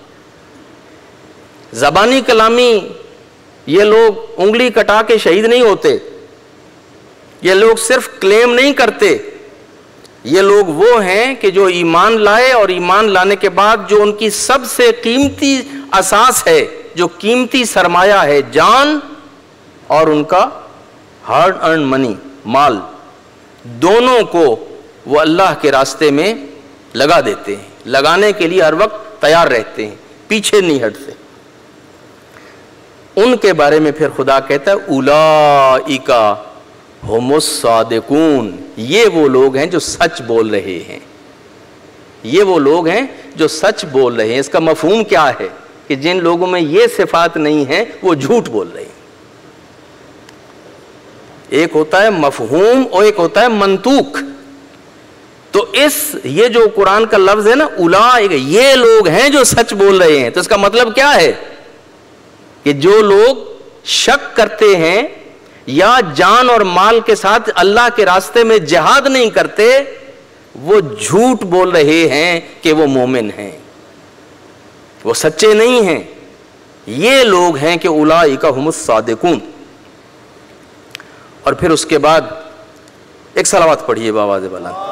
زبانی کلامی یہ لوگ انگلی کٹا کے شہید نہیں ہوتے، یہ لوگ صرف کلیم نہیں کرتے، یہ لوگ وہ ہیں کہ جو ایمان لائے، اور ایمان لانے کے بعد جو ان کی سب سے قیمتی اساس ہے، جو قیمتی سرمایہ ہے، جان اور ان کا ہارڈ ارن منی، مال، دونوں کو وہ اللہ کے راستے میں لگا دیتے ہیں، لگانے کے لیے ہر وقت تیار رہتے ہیں، پیچھے نہیں ہٹتے۔ ان کے بارے میں پھر خدا کہتا ہے اولئک ہم الصادقون، یہ وہ لوگ ہیں جو سچ بول رہے ہیں، یہ وہ لوگ ہیں جو سچ بول رہے ہیں۔ اس کا مفہوم کیا ہے کہ جن لوگوں میں یہ صفات نہیں ہیں وہ جھوٹ بول رہے ہیں۔ ایک ہوتا ہے مفہوم اور ایک ہوتا ہے منطوق۔ تو یہ جو قرآن کا لفظ ہے نا اولئک، یہ لوگ ہیں جو سچ بول رہے ہیں، تو اس کا مطلب کیا ہے کہ جو لوگ شک کرتے ہیں یا جان اور مال کے ساتھ اللہ کے راستے میں جہاد نہیں کرتے، وہ جھوٹ بول رہے ہیں کہ وہ مومن ہیں، وہ سچے نہیں ہیں۔ یہ لوگ ہیں کہ اولئک ہم الصادقون۔ اور پھر اس کے بعد ایک صلوات پڑھیے بآواز بلند۔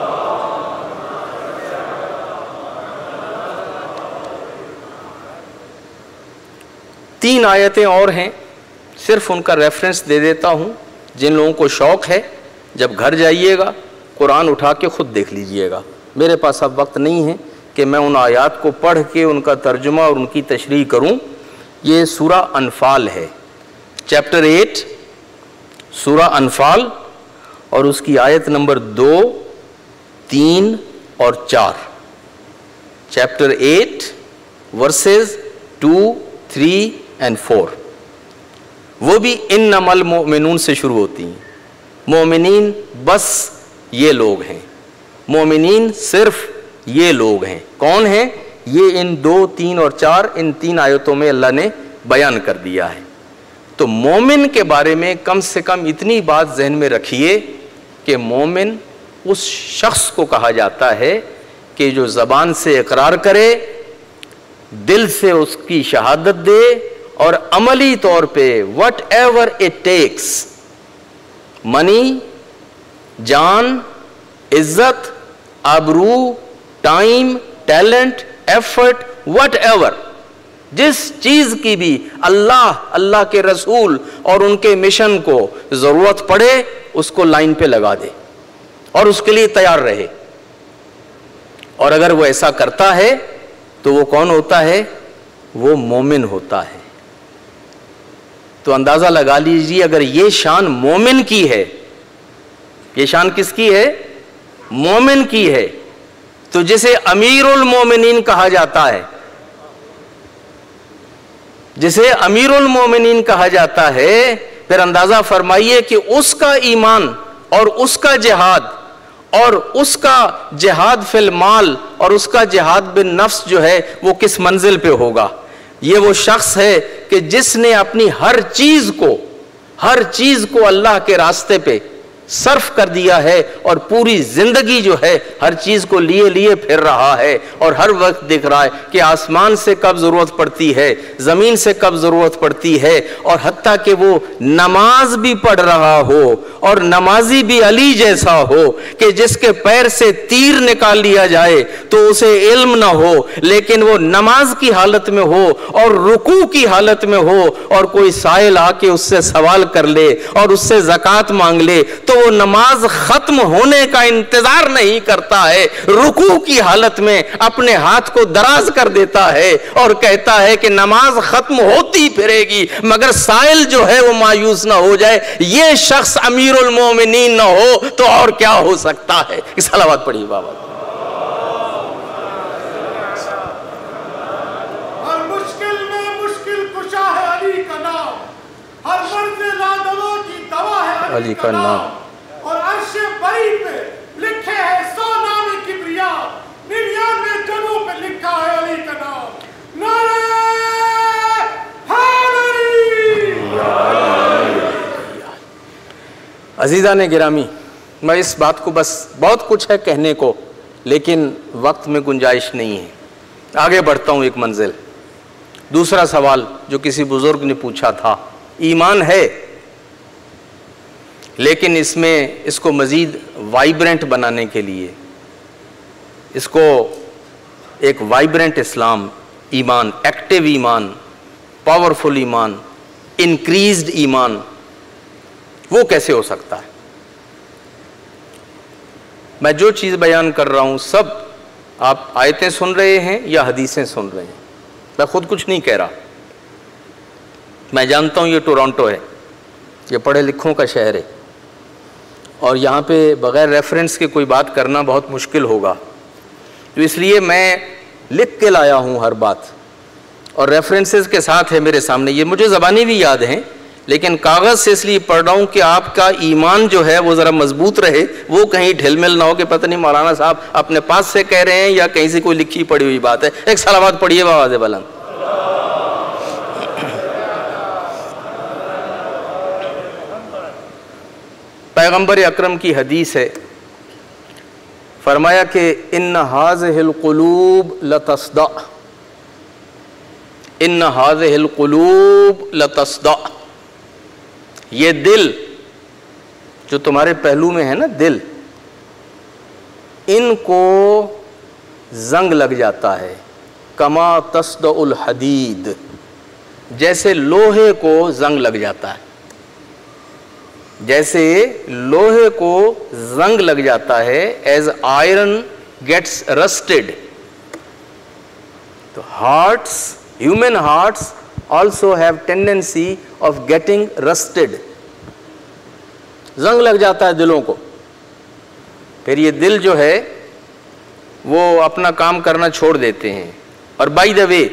تین آیتیں اور ہیں، صرف ان کا ریفرنس دے دیتا ہوں، جن لوگوں کو شوق ہے جب گھر جائیے گا قرآن اٹھا کے خود دیکھ لیجئے گا۔ میرے پاس اب وقت نہیں ہے کہ میں ان آیات کو پڑھ کے ان کا ترجمہ اور ان کی تشریح کروں۔ یہ سورہ انفال ہے، چیپٹر 8 سورہ انفال، اور اس کی آیت نمبر 2، 3 اور 4۔ Chapter 8 verses 2، 3 and 4۔ وہ بھی انما المؤمنون سے شروع ہوتی ہیں، مومنین بس یہ لوگ ہیں، مومنین صرف یہ لوگ ہیں۔ کون ہیں یہ؟ ان 2، 3 اور 4 ان 3 آیتوں میں اللہ نے بیان کر دیا ہے۔ تو مومن کے بارے میں کم سے کم اتنی بات ذہن میں رکھیے کہ مومن اس شخص کو کہا جاتا ہے کہ جو زبان سے اقرار کرے، دل سے اس کی شہادت دے، اور عملی طور پہ whatever it takes, money, جان، عزت، آبرو، time, talent, effort, whatever, جس چیز کی بھی اللہ کے رسول اور ان کے مشن کو ضرورت پڑے اس کو لائن پہ لگا دے اور اس کے لیے تیار رہے۔ اور اگر وہ ایسا کرتا ہے تو وہ کون ہوتا ہے؟ وہ مومن ہوتا ہے۔ تو اندازہ لگا لیجیے اگر یہ شان مومن کی ہے، یہ شان کس کی ہے؟ مومن کی ہے، تو جسے امیر المومنین کہا جاتا ہے، جسے امیر المومنین کہا جاتا ہے، پھر اندازہ فرمائیے کہ اس کا ایمان اور اس کا جہاد اور اس کا جہاد فی المال اور اس کا جہاد بالنفس جو ہے وہ کس منزل پہ ہوگا۔ یہ وہ شخص ہے کہ جس نے اپنی ہر چیز کو اللہ کے راستے پہ صرف کر دیا ہے اور پوری زندگی جو ہے ہر چیز کو لیے پھر رہا ہے اور ہر وقت دیکھ رہا ہے کہ آسمان سے کب ضرورت پڑتی ہے، زمین سے کب ضرورت پڑتی ہے، اور حتیٰ کہ وہ نماز بھی پڑھ رہا ہو اور نمازی بھی علی جیسا ہو کہ جس کے پیر سے تیر نکال لیا جائے تو اسے علم نہ ہو، لیکن وہ نماز کی حالت میں ہو اور رکوع کی حالت میں ہو اور کوئی سائل آ کے اس سے سوال کر لے اور اس سے زکوٰۃ مانگ لے تو وہ نماز ختم ہونے کا انتظار نہیں کرتا ہے، رکوع کی حالت میں اپنے ہاتھ کو دراز کر دیتا ہے اور کہتا ہے کہ نماز ختم ہوتی پھرے گی مگر سائل جو ہے وہ مایوس نہ ہو جائے۔ یہ شخص امیر المومنین نہ ہو تو اور کیا ہو سکتا ہے؟ صلوات پڑھیے بابا۔ ہر مشکل میں مشکل کشا ہے علی کا نام، ہر مرض لادوا کی دوا ہے علی کا نام، اور عرش بری پہ لکھے ہے 100 نام کبریا، 99 جگہوں پہ لکھا ہے علی کا نام۔ نعرہ حیدری! عزیزان گرامی، میں اس بات کو بس بہت کچھ ہے کہنے کو لیکن وقت میں گنجائش نہیں ہے، آگے بڑھتا ہوں ایک منزل۔ دوسرا سوال جو کسی بزرگ نے پوچھا تھا، ایمان ہے لیکن اس کو مزید وائبرنٹ بنانے کے لیے، اس کو ایک وائبرنٹ اسلام، ایمان، ایکٹیو ایمان، پاورفل ایمان، انکریزڈ ایمان، وہ کیسے ہو سکتا ہے؟ میں جو چیز بیان کر رہا ہوں سب آپ آیتیں سن رہے ہیں یا حدیثیں سن رہے ہیں، میں خود کچھ نہیں کہہ رہا۔ میں جانتا ہوں یہ ٹورانٹو ہے، یہ پڑھے لکھوں کا شہر ہے اور یہاں پہ بغیر ریفرنس کے کوئی بات کرنا بہت مشکل ہوگا، تو اس لیے میں لکھ کے لایا ہوں ہر بات اور ریفرنسز کے ساتھ ہے میرے سامنے۔ یہ مجھے زبانی بھی یاد ہیں لیکن کاغذ سے اس لیے پڑھ رہا ہوں کہ آپ کا ایمان جو ہے وہ ذرا مضبوط رہے، وہ کہیں ڈھل مل نہ ہو کہ پتہ نہیں مولانا صاحب اپنے پاس سے کہہ رہے ہیں یا کہیں سے کوئی لکھی پڑھی ہوئی بات ہے۔ ایک صلوات پڑھیے بآواز بلند۔ پیغمبر اکرم کی حدیث ہے، فرمایا کہ ان هذه القلوب لتصدع، ان هذه القلوب لتصدع، یہ دل جو تمہارے پہلو میں ہے نا، دل، ان کو زنگ لگ جاتا ہے، کما تصدع الحدید، جیسے لوہے کو زنگ لگ جاتا ہے، جیسے لوہے کو زنگ لگ جاتا ہے، ایز آئرن گیٹس رسٹڈ۔ تو hearts, human hearts also have tendency of getting rusted، زنگ لگ جاتا ہے دلوں کو، پھر یہ دل جو ہے وہ اپنا کام کرنا چھوڑ دیتے ہیں۔ اور بائی دا وے،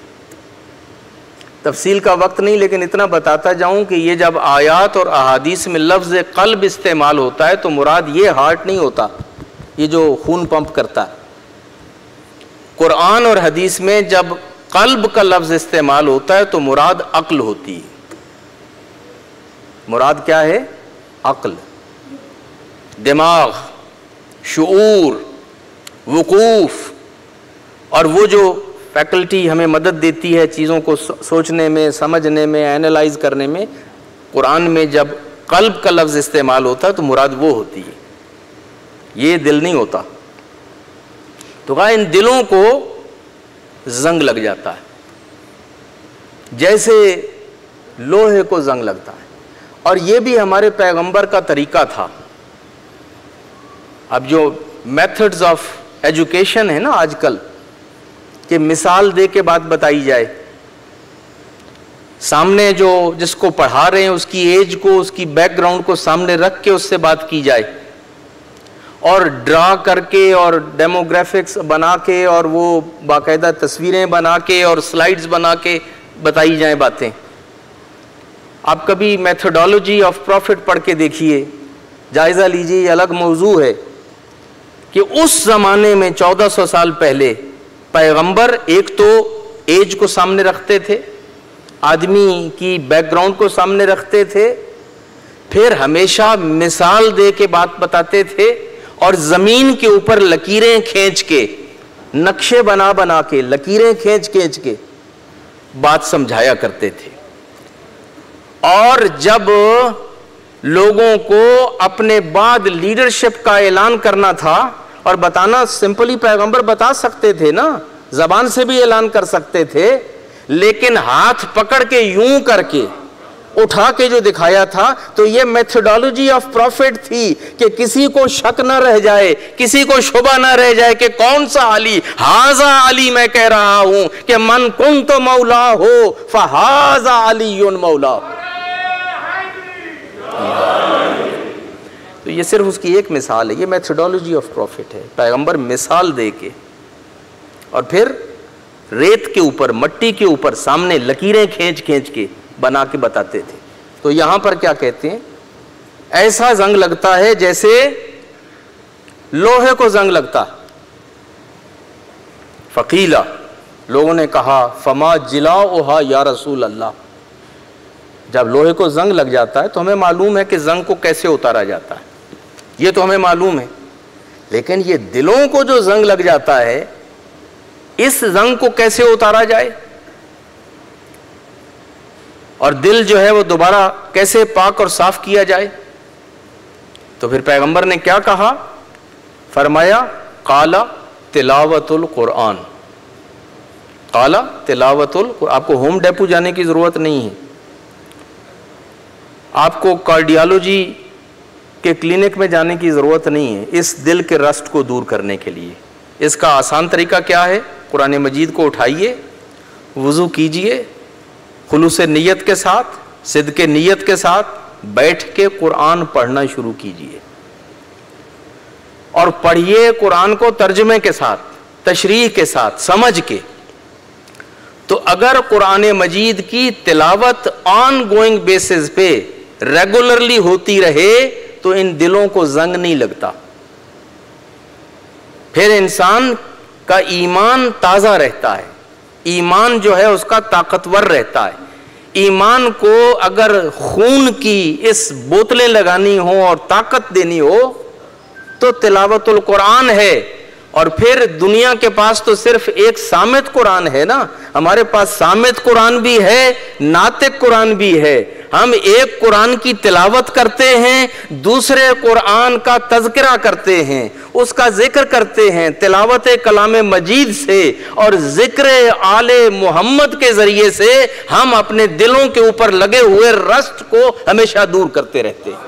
تفصیل کا وقت نہیں لیکن اتنا بتاتا جاؤں کہ یہ جب آیات اور احادیث میں لفظ قلب استعمال ہوتا ہے تو مراد یہ ہارٹ نہیں ہوتا، یہ جو خون پمپ کرتا ہے۔ قرآن اور حدیث میں جب قلب کا لفظ استعمال ہوتا ہے تو مراد عقل ہوتی ہے۔ مراد کیا ہے؟ عقل، دماغ، شعور، وقوف، اور وہ جو فیکلٹی ہمیں مدد دیتی ہے چیزوں کو سوچنے میں، سمجھنے میں، اینالائز کرنے میں۔ قرآن میں جب قلب کا لفظ استعمال ہوتا ہے تو مراد وہ ہوتی ہے، یہ دل نہیں ہوتا۔ تو کہا ان دلوں کو زنگ لگ جاتا ہے جیسے لوہے کو زنگ لگتا ہے، اور یہ بھی ہمارے پیغمبر کا طریقہ تھا۔ اب جو میتھڈز آف ایجوکیشن ہے نا آج کل، کہ مثال دے کے بات بتائی جائے، سامنے جو جس کو پڑھا رہے ہیں اس کی ایج کو، اس کی بیک گراؤنڈ کو سامنے رکھ کے اس سے بات کی جائے، اور ڈرا کر کے اور ڈیموگرافکس بنا کے اور وہ باقاعدہ تصویریں بنا کے اور سلائیڈز بنا کے بتائی جائیں باتیں. آپ کبھی میتھڈالوجی آف پروفٹ پڑھ کے دیکھیے, جائزہ لیجیے, یہ الگ موضوع ہے کہ اس زمانے میں 1400 سال پہلے پیغمبر ایک تو ایج کو سامنے رکھتے تھے, آدمی کی بیک گراؤنڈ کو سامنے رکھتے تھے, پھر ہمیشہ مثال دے کے بات بتاتے تھے, اور زمین کے اوپر لکیریں کھینچ کے, نقشے بنا بنا کے, لکیریں کھینچ کھینچ کے بات سمجھایا کرتے تھے. اور جب لوگوں کو اپنے بعد لیڈرشپ کا اعلان کرنا تھا, اور بتانا سمپلی پیغمبر بتا سکتے تھے نا, زبان سے بھی اعلان کر سکتے تھے, لیکن ہاتھ پکڑ کے یوں کر کے اٹھا کے جو دکھایا تھا, تو یہ میتھڈالوجی آف پروفٹ تھی کہ کسی کو شک نہ رہ جائے, کسی کو شبہ نہ رہ جائے کہ کون سا علی. ہاذا علی, میں کہہ رہا ہوں کہ من کنت مولا ہو فہذا علی مولا. تو یہ صرف اس کی ایک مثال ہے, یہ میتھڈالوجی آف پروفٹ ہے. پیغمبر مثال دے کے اور پھر ریت کے اوپر, مٹی کے اوپر سامنے لکیریں کھینچ کھینچ کے بنا کے بتاتے تھے. تو یہاں پر کیا کہتے ہیں, ایسا زنگ لگتا ہے جیسے لوہے کو زنگ لگتا. فقیلا, لوگوں نے کہا, فما جلاؤہا یا رسول اللہ. جب لوہے کو زنگ لگ جاتا ہے تو ہمیں معلوم ہے کہ زنگ کو کیسے اتارا جاتا ہے, یہ تو ہمیں معلوم ہے, لیکن یہ دلوں کو جو زنگ لگ جاتا ہے, اس زنگ کو کیسے اتارا جائے, اور دل جو ہے وہ دوبارہ کیسے پاک اور صاف کیا جائے. تو پھر پیغمبر نے کیا کہا, فرمایا قال تلاوت القرآن. قال تلاوت القرآن. آپ کو ہوم ڈیپو جانے کی ضرورت نہیں ہے, آپ کو کارڈیالوجی کے کلینک میں جانے کی ضرورت نہیں ہے اس دل کے رسٹ کو دور کرنے کے لیے. اس کا آسان طریقہ کیا ہے, قرآن مجید کو اٹھائیے, وضو کیجئے, خلوص نیت کے ساتھ, صدق نیت کے ساتھ بیٹھ کے قرآن پڑھنا شروع کیجئے, اور پڑھیے قرآن کو ترجمے کے ساتھ, تشریح کے ساتھ, سمجھ کے. تو اگر قرآن مجید کی تلاوت آن گوئنگ بیسز پہ ریگولرلی ہوتی رہے تو ان دلوں کو زنگ نہیں لگتا, پھر انسان کا ایمان تازہ رہتا ہے, ایمان جو ہے اس کا طاقتور رہتا ہے. ایمان کو اگر خون کی اس بوتلیں لگانی ہو اور طاقت دینی ہو تو تلاوت القرآن ہے. اور پھر دنیا کے پاس تو صرف ایک صامت قرآن ہے نا, ہمارے پاس صامت قرآن بھی ہے, ناطق قرآن بھی ہے. ہم ایک قرآن کی تلاوت کرتے ہیں, دوسرے قرآن کا تذکرہ کرتے ہیں, اس کا ذکر کرتے ہیں تلاوت کلام مجید سے, اور ذکر آل محمد کے ذریعے سے ہم اپنے دلوں کے اوپر لگے ہوئے رشت کو ہمیشہ دور کرتے رہتے ہیں.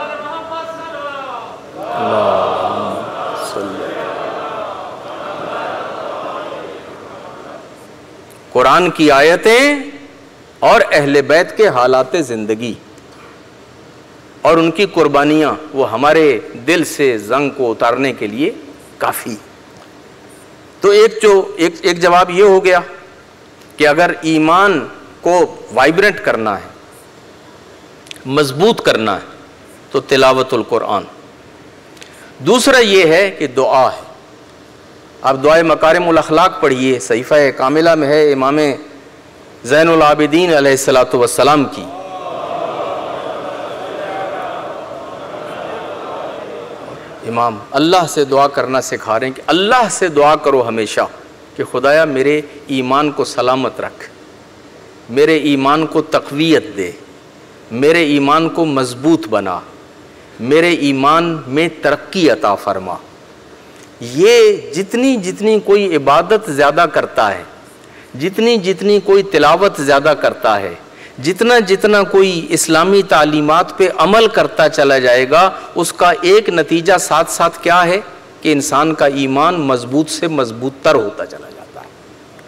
قرآن کی آیتیں اور اہل بیت کے حالات زندگی اور ان کی قربانیاں وہ ہمارے دل سے زنگ کو اتارنے کے لیے کافی. تو ایک جواب یہ ہو گیا کہ اگر ایمان کو وائبرنٹ کرنا ہے, مضبوط کرنا ہے, تو تلاوت القرآن. دوسرا یہ ہے کہ دعا ہے. آپ دعائے مکارم الاخلاق پڑھیے, صحیفہ کاملہ میں ہے امام زین العابدین علیہ الصلوۃ والسلام کی. امام اللہ سے دعا کرنا سکھا رہے ہیں کہ اللہ سے دعا کرو ہمیشہ کہ خدایا میرے ایمان کو سلامت رکھ, میرے ایمان کو تقویت دے, میرے ایمان کو مضبوط بنا, میرے ایمان میں ترقی عطا فرما. یہ جتنی کوئی عبادت زیادہ کرتا ہے, جتنی کوئی تلاوت زیادہ کرتا ہے, جتنا کوئی اسلامی تعلیمات پہ عمل کرتا چلا جائے گا, اس کا ایک نتیجہ ساتھ ساتھ کیا ہے کہ انسان کا ایمان مضبوط سے مضبوط تر ہوتا چلا جاتا ہے.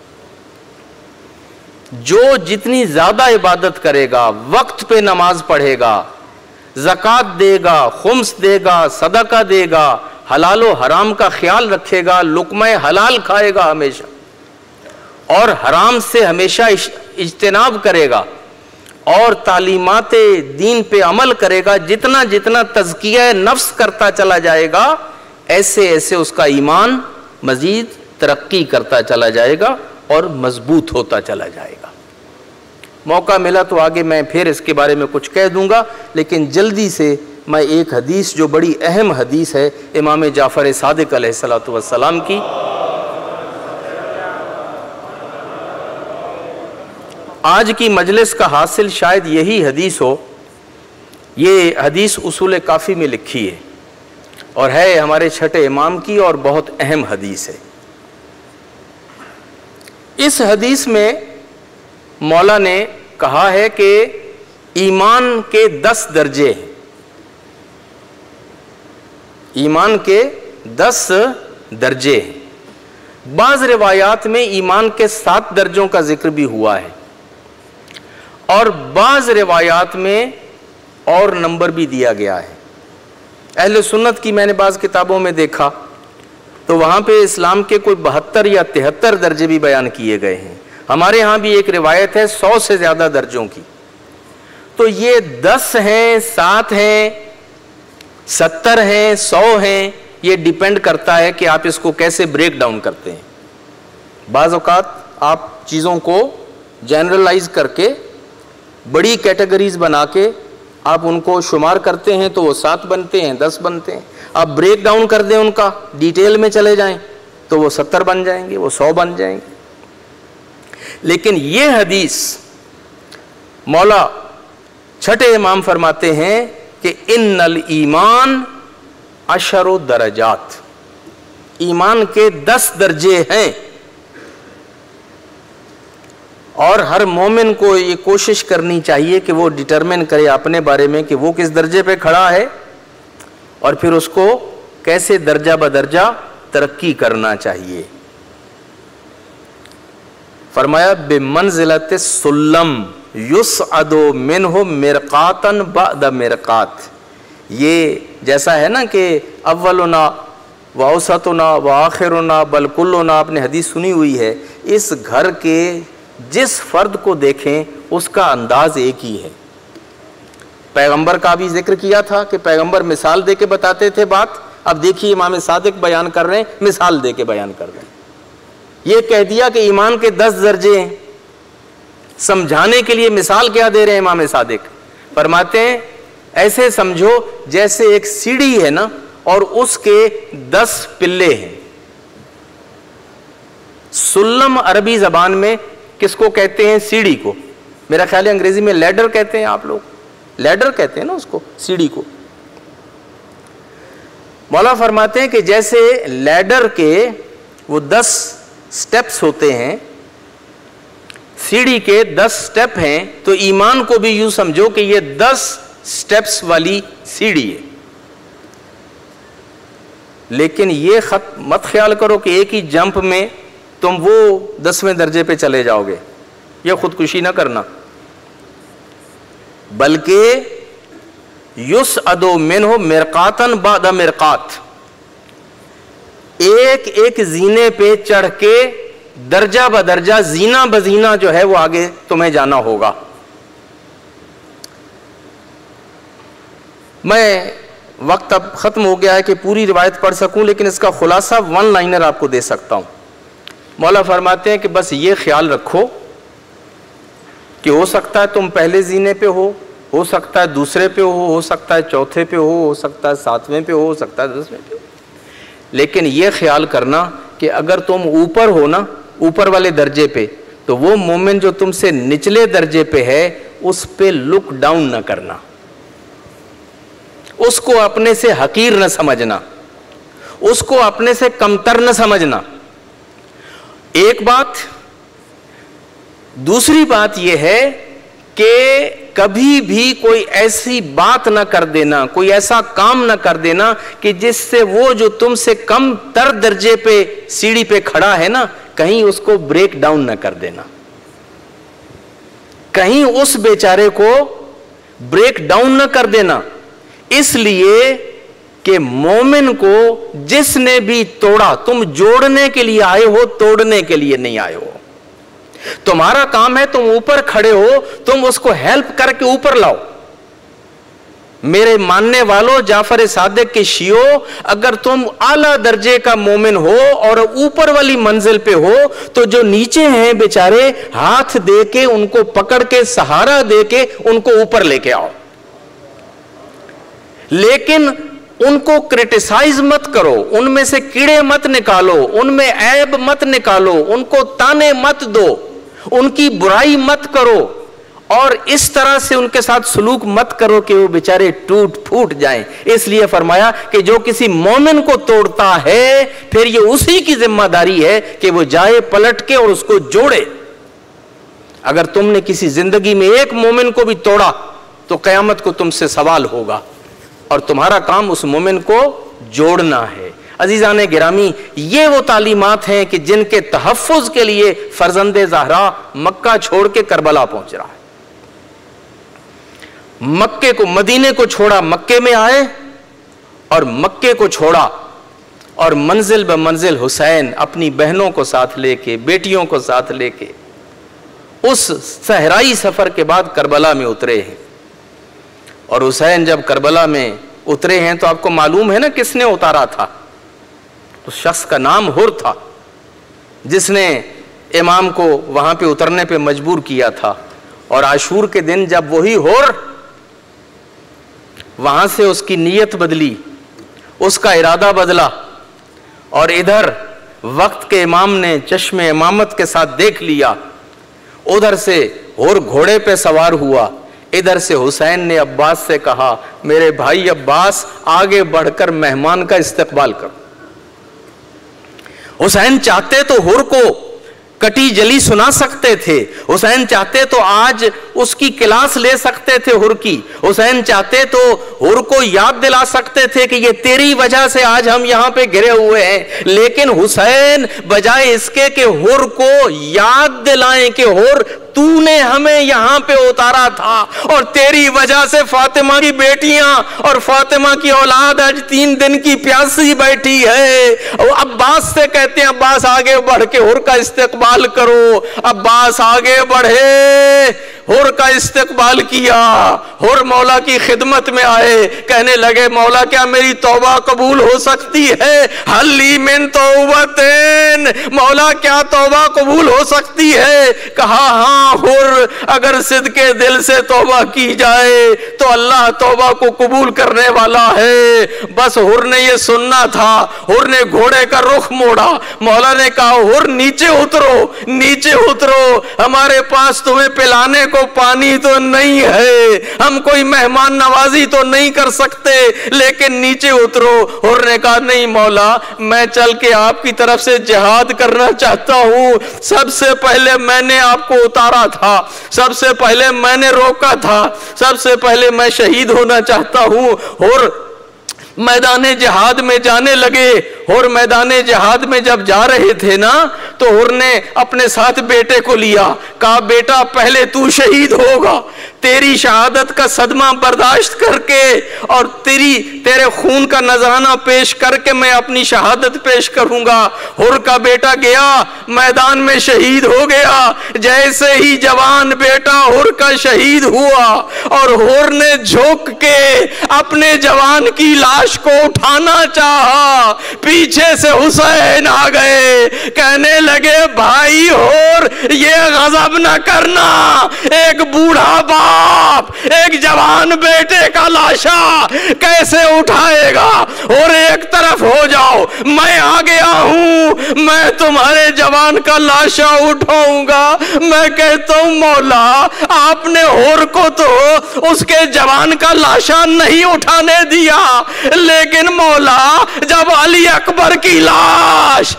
جو جتنی زیادہ عبادت کرے گا, وقت پہ نماز پڑھے گا, زکوٰۃ دے گا, خمس دے گا, صدقہ دے گا, حلال و حرام کا خیال رکھے گا، لقمہ حلال کھائے گا ہمیشہ، اور حرام سے ہمیشہ اجتناب کرے گا، اور تعلیمات دین پہ عمل کرے گا، جتنا جتنا تزکیہ نفس کرتا چلا جائے گا ایسے ایسے اس کا ایمان مزید ترقی کرتا چلا جائے گا اور مضبوط ہوتا چلا جائے گا۔ موقع ملا تو آگے میں پھر اس کے بارے میں کچھ کہہ دوں گا، لیکن جلدی سے میں ایک حدیث جو بڑی اہم حدیث ہے امام جعفر صادق علیہ السلام کی، آج کی مجلس کا حاصل شاید یہی حدیث ہو۔ یہ حدیث اصول کافی میں لکھی ہے اور ہے ہمارے چھٹے امام کی، اور بہت اہم حدیث ہے۔ اس حدیث میں مولا نے کہا ہے کہ ایمان کے 10 درجے ہیں، ایمان کے 10 درجے ہیں۔ بعض روایات میں ایمان کے 7 درجوں کا ذکر بھی ہوا ہے، اور بعض روایات میں اور نمبر بھی دیا گیا ہے۔ اہل سنت کی میں نے بعض کتابوں میں دیکھا تو وہاں پہ اسلام کے کوئی 72 یا 73 درجے بھی بیان کیے گئے ہیں۔ ہمارے ہاں بھی ایک روایت ہے 100 سے زیادہ درجوں کی۔ تو یہ 10 ہیں، 7 ہیں، 70 ہیں، 100 ہیں، یہ ڈیپینڈ کرتا ہے کہ آپ اس کو کیسے بریک ڈاؤن کرتے ہیں۔ بعض اوقات آپ چیزوں کو جنرلائز کر کے بڑی کیٹیگریز بنا کے آپ ان کو شمار کرتے ہیں تو وہ 7 بنتے ہیں، 10 بنتے ہیں۔ آپ بریک ڈاؤن کر دیں ان کا، ڈیٹیل میں چلے جائیں تو وہ 70 بن جائیں گے، وہ 100 بن جائیں گے۔ لیکن یہ حدیث مولا چھٹے امام فرماتے ہیں کہ ان الایمان 10 درجات، ایمان کے 10 درجے ہیں، اور ہر مومن کو یہ کوشش کرنی چاہیے کہ وہ ڈٹرمن کرے اپنے بارے میں کہ وہ کس درجے پہ کھڑا ہے، اور پھر اس کو کیسے درجہ بدرجہ ترقی کرنا چاہیے۔ فرمایا بمنزلت السلم یصعد منہ مرقاتا بعد مرقات، یہ جیسا ہے نا کہ اولنا و اوسطنا و آخرنا بل کلنا، آپ نے حدیث سنی ہوئی ہے، اس گھر کے جس فرد کو دیکھیں اس کا انداز ایک ہی ہے۔ پیغمبر کا بھی ذکر کیا تھا کہ پیغمبر مثال دے کے بتاتے تھے بات، اب دیکھیے امام صادق بیان کر رہے ہیں، مثال دے کے بیان کر رہے ہیں۔ یہ کہہ دیا کہ ایمان کے 10 درجے ہیں، سمجھانے کے لیے مثال کیا دے رہے ہیں امام صادق؟ فرماتے ہیں ایسے سمجھو جیسے ایک سیڑھی ہے نا، اور اس کے 10 پلے ہیں۔ سلم عربی زبان میں کس کو کہتے ہیں؟ سیڑھی کو۔ میرا خیال ہے انگریزی میں لیڈر کہتے ہیں، آپ لوگ لیڈر کہتے ہیں نا اس کو، سیڑھی کو۔ مولا فرماتے ہیں کہ جیسے لیڈر کے وہ 10 سٹیپس ہوتے ہیں، سیڑھی کے 10 سٹیپ ہیں، تو ایمان کو بھی یوں سمجھو کہ یہ 10 سٹیپس والی سیڑھی ہے۔ لیکن یہ مت خیال کرو کہ ایک ہی جمپ میں تم وہ 10ویں درجے پہ چلے جاؤ گے، یہ خودکشی نہ کرنا، بلکہ یصعد منہ مرقاتا بعد مرقات، ایک ایک زینے پہ چڑھ کے درجہ بدرجہ زینہ بزینہ جو ہے وہ آگے تمہیں جانا ہوگا۔ میں وقت اب ختم ہو گیا ہے کہ پوری روایت پڑھ سکوں، لیکن اس کا خلاصہ 1 لائنر آپ کو دے سکتا ہوں۔ مولا فرماتے ہیں کہ بس یہ خیال رکھو کہ ہو سکتا ہے تم پہلے زینے پہ ہو سکتا ہے دوسرے پہ ہو سکتا ہے چوتھے پہ ہو سکتا ہے 7ویں پہ ہو سکتا ہے 10ویں پہ ہو، لیکن یہ خیال کرنا کہ اگر تم اوپر ہو نا، اوپر والے درجے پہ، تو وہ مومن جو تم سے نچلے درجے پہ ہے اس پہ لک ڈاؤن نہ کرنا، اس کو اپنے سے حقیر نہ سمجھنا، اس کو اپنے سے کمتر نہ سمجھنا۔ ایک بات، دوسری بات یہ ہے کہ کبھی بھی کوئی ایسی بات نہ کر دینا، کوئی ایسا کام نہ کر دینا کہ جس سے وہ جو تم سے کم تر درجے پہ سیڑھی پہ کھڑا ہے نا، کہیں اس کو بریک ڈاؤن نہ کر دینا، کہیں اس بیچارے کو بریک ڈاؤن نہ کر دینا۔ اس لیے کہ مومن کو جس نے بھی توڑا، تم جوڑنے کے لیے آئے ہو، توڑنے کے لیے نہیں آئے ہو. تمہارا کام ہے تم اوپر کھڑے ہو، تم اس کو ہیلپ کر کے اوپر لاؤ. میرے ماننے والوں، جعفر صادق کے شیعو، اگر تم اعلیٰ درجے کا مومن ہو اور اوپر والی منزل پہ ہو تو جو نیچے ہیں بیچارے، ہاتھ دے کے ان کو پکڑ کے سہارا دے کے ان کو اوپر لے کے آؤ. لیکن ان کو کرٹیسائز مت کرو، ان میں سے کیڑے مت نکالو، ان میں عیب مت نکالو، ان کو تانے مت دو، ان کی برائی مت کرو، اور اس طرح سے ان کے ساتھ سلوک مت کرو کہ وہ بیچارے ٹوٹ پھوٹ جائیں. اس لیے فرمایا کہ جو کسی مومن کو توڑتا ہے پھر یہ اسی کی ذمہ داری ہے کہ وہ جائے پلٹ کے اور اس کو جوڑے. اگر تم نے کسی زندگی میں ایک مومن کو بھی توڑا تو قیامت کو تم سے سوال ہوگا، اور تمہارا کام اس مومن کو جوڑنا ہے. عزیزان گرامی، یہ وہ تعلیمات ہیں کہ جن کے تحفظ کے لیے فرزند زہرا مکہ چھوڑ کے کربلا پہنچ رہا ہے. مکے کو، مدینے کو چھوڑا، مکے میں آئے، اور مکے کو چھوڑا اور منزل بہ منزل حسین اپنی بہنوں کو ساتھ لے کے، بیٹیوں کو ساتھ لے کے اس صحرائی سفر کے بعد کربلا میں اترے ہیں. اور حسین جب کربلا میں اترے ہیں تو آپ کو معلوم ہے نا کس نے اتارا تھا؟ اس شخص کا نام ہر تھا، جس نے امام کو وہاں پہ اترنے پہ مجبور کیا تھا. اور عاشور کے دن جب وہی ہر وہاں سے اس کی نیت بدلی، اس کا ارادہ بدلا، اور ادھر وقت کے امام نے چشم امامت کے ساتھ دیکھ لیا، ادھر سے ہر گھوڑے پہ سوار ہوا، ادھر سے حسین نے عباس سے کہا میرے بھائی عباس آگے بڑھ کر مہمان کا استقبال کر. حسین چاہتے تو ہر کو کٹی جلی سنا سکتے تھے، حسین چاہتے تو آج اس کی کلاس لے سکتے تھے ہر کی، حسین چاہتے تو ہر کو یاد دلا سکتے تھے کہ یہ تیری وجہ سے آج ہم یہاں پہ گرے ہوئے ہیں. لیکن حسین بجائے اس کے کہ ہر کو یاد دلائیں کہ ہر تو نے ہمیں یہاں پہ اتارا تھا اور تیری وجہ سے فاطمہ کی بیٹیاں اور فاطمہ کی اولاد آج 3 دن کی پیاسی بیٹھی ہے. عباس سے کہتے ہیں عباس آگے بڑھ کے ہر کا استقبال کرو. عباس آگے بڑھے، ہر کا استقبال کیا، ہر مولا کی خدمت میں آئے، کہنے لگے مولا کیا میری توبہ قبول ہو سکتی ہے؟ حلی من توبتین، مولا کیا توبہ قبول ہو سکتی ہے؟ کہا ہاں ہر، اگر صدقے دل سے توبہ کی جائے تو اللہ توبہ کو قبول کرنے والا ہے. بس ہر نے یہ سننا تھا. ہر نے گھوڑے کا رخ موڑا، مولا نے کہا ہر نیچے اترو، نیچے اترو، ہمارے پاس تمہیں پلانے کو پانی تو نہیں ہے، ہم کوئی مہمان نوازی تو نہیں کر سکتے، لیکن نیچے اترو. ہر نے کہا نہیں مولا، میں چل کے آپ کی طرف سے جہاد کرنا چاہتا ہوں. سب سے پہلے میں نے آپ کو اتارا تھا، سب سے پہلے میں نے روکا تھا، سب سے پہلے میں شہید ہونا چاہتا ہوں. اور میدان جہاد میں جانے لگے. اور میدان جہاد میں جب جا رہے تھے نا تو ہر نے اپنے ساتھ بیٹے کو لیا، کہا بیٹا پہلے تو شہید ہوگا، تیری شہادت کا صدمہ برداشت کر کے اور تیرے خون کا نذرانہ پیش کر کے میں اپنی شہادت پیش کروں گا. ہر کا بیٹا گیا میدان میں شہید ہو گیا. جیسے ہی جوان بیٹا ہر کا شہید ہوا اور ہر نے جھک کے اپنے جوان کی لاش کو اٹھانا چاہا، پیچھے سے حسین آ گئے، کہنے لگے بھائی ہر یہ غضب نہ کرنا، ایک بوڑھا باپ ایک جوان بیٹے کا لاشا کیسے اٹھائے گا؟ اور ایک طرف ہو جاؤ، میں آ گیا ہوں، میں تمہارے جوان کا لاشا اٹھاؤں گا. میں کہتا ہوں مولا آپ نے ہر کو تو اس کے جوان کا لاشا نہیں اٹھانے دیا، لیکن مولا جب علی اکبر کی لاش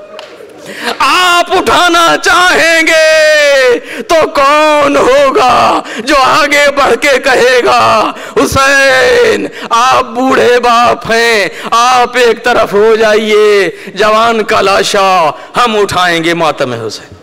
آپ اٹھانا چاہیں گے تو کون ہوگا جو آگے بڑھ کے کہے گا حسین آپ بوڑھے باپ ہیں، آپ ایک طرف ہو جائیے، جوان کا لاشا ہم اٹھائیں گے ماتم حسین.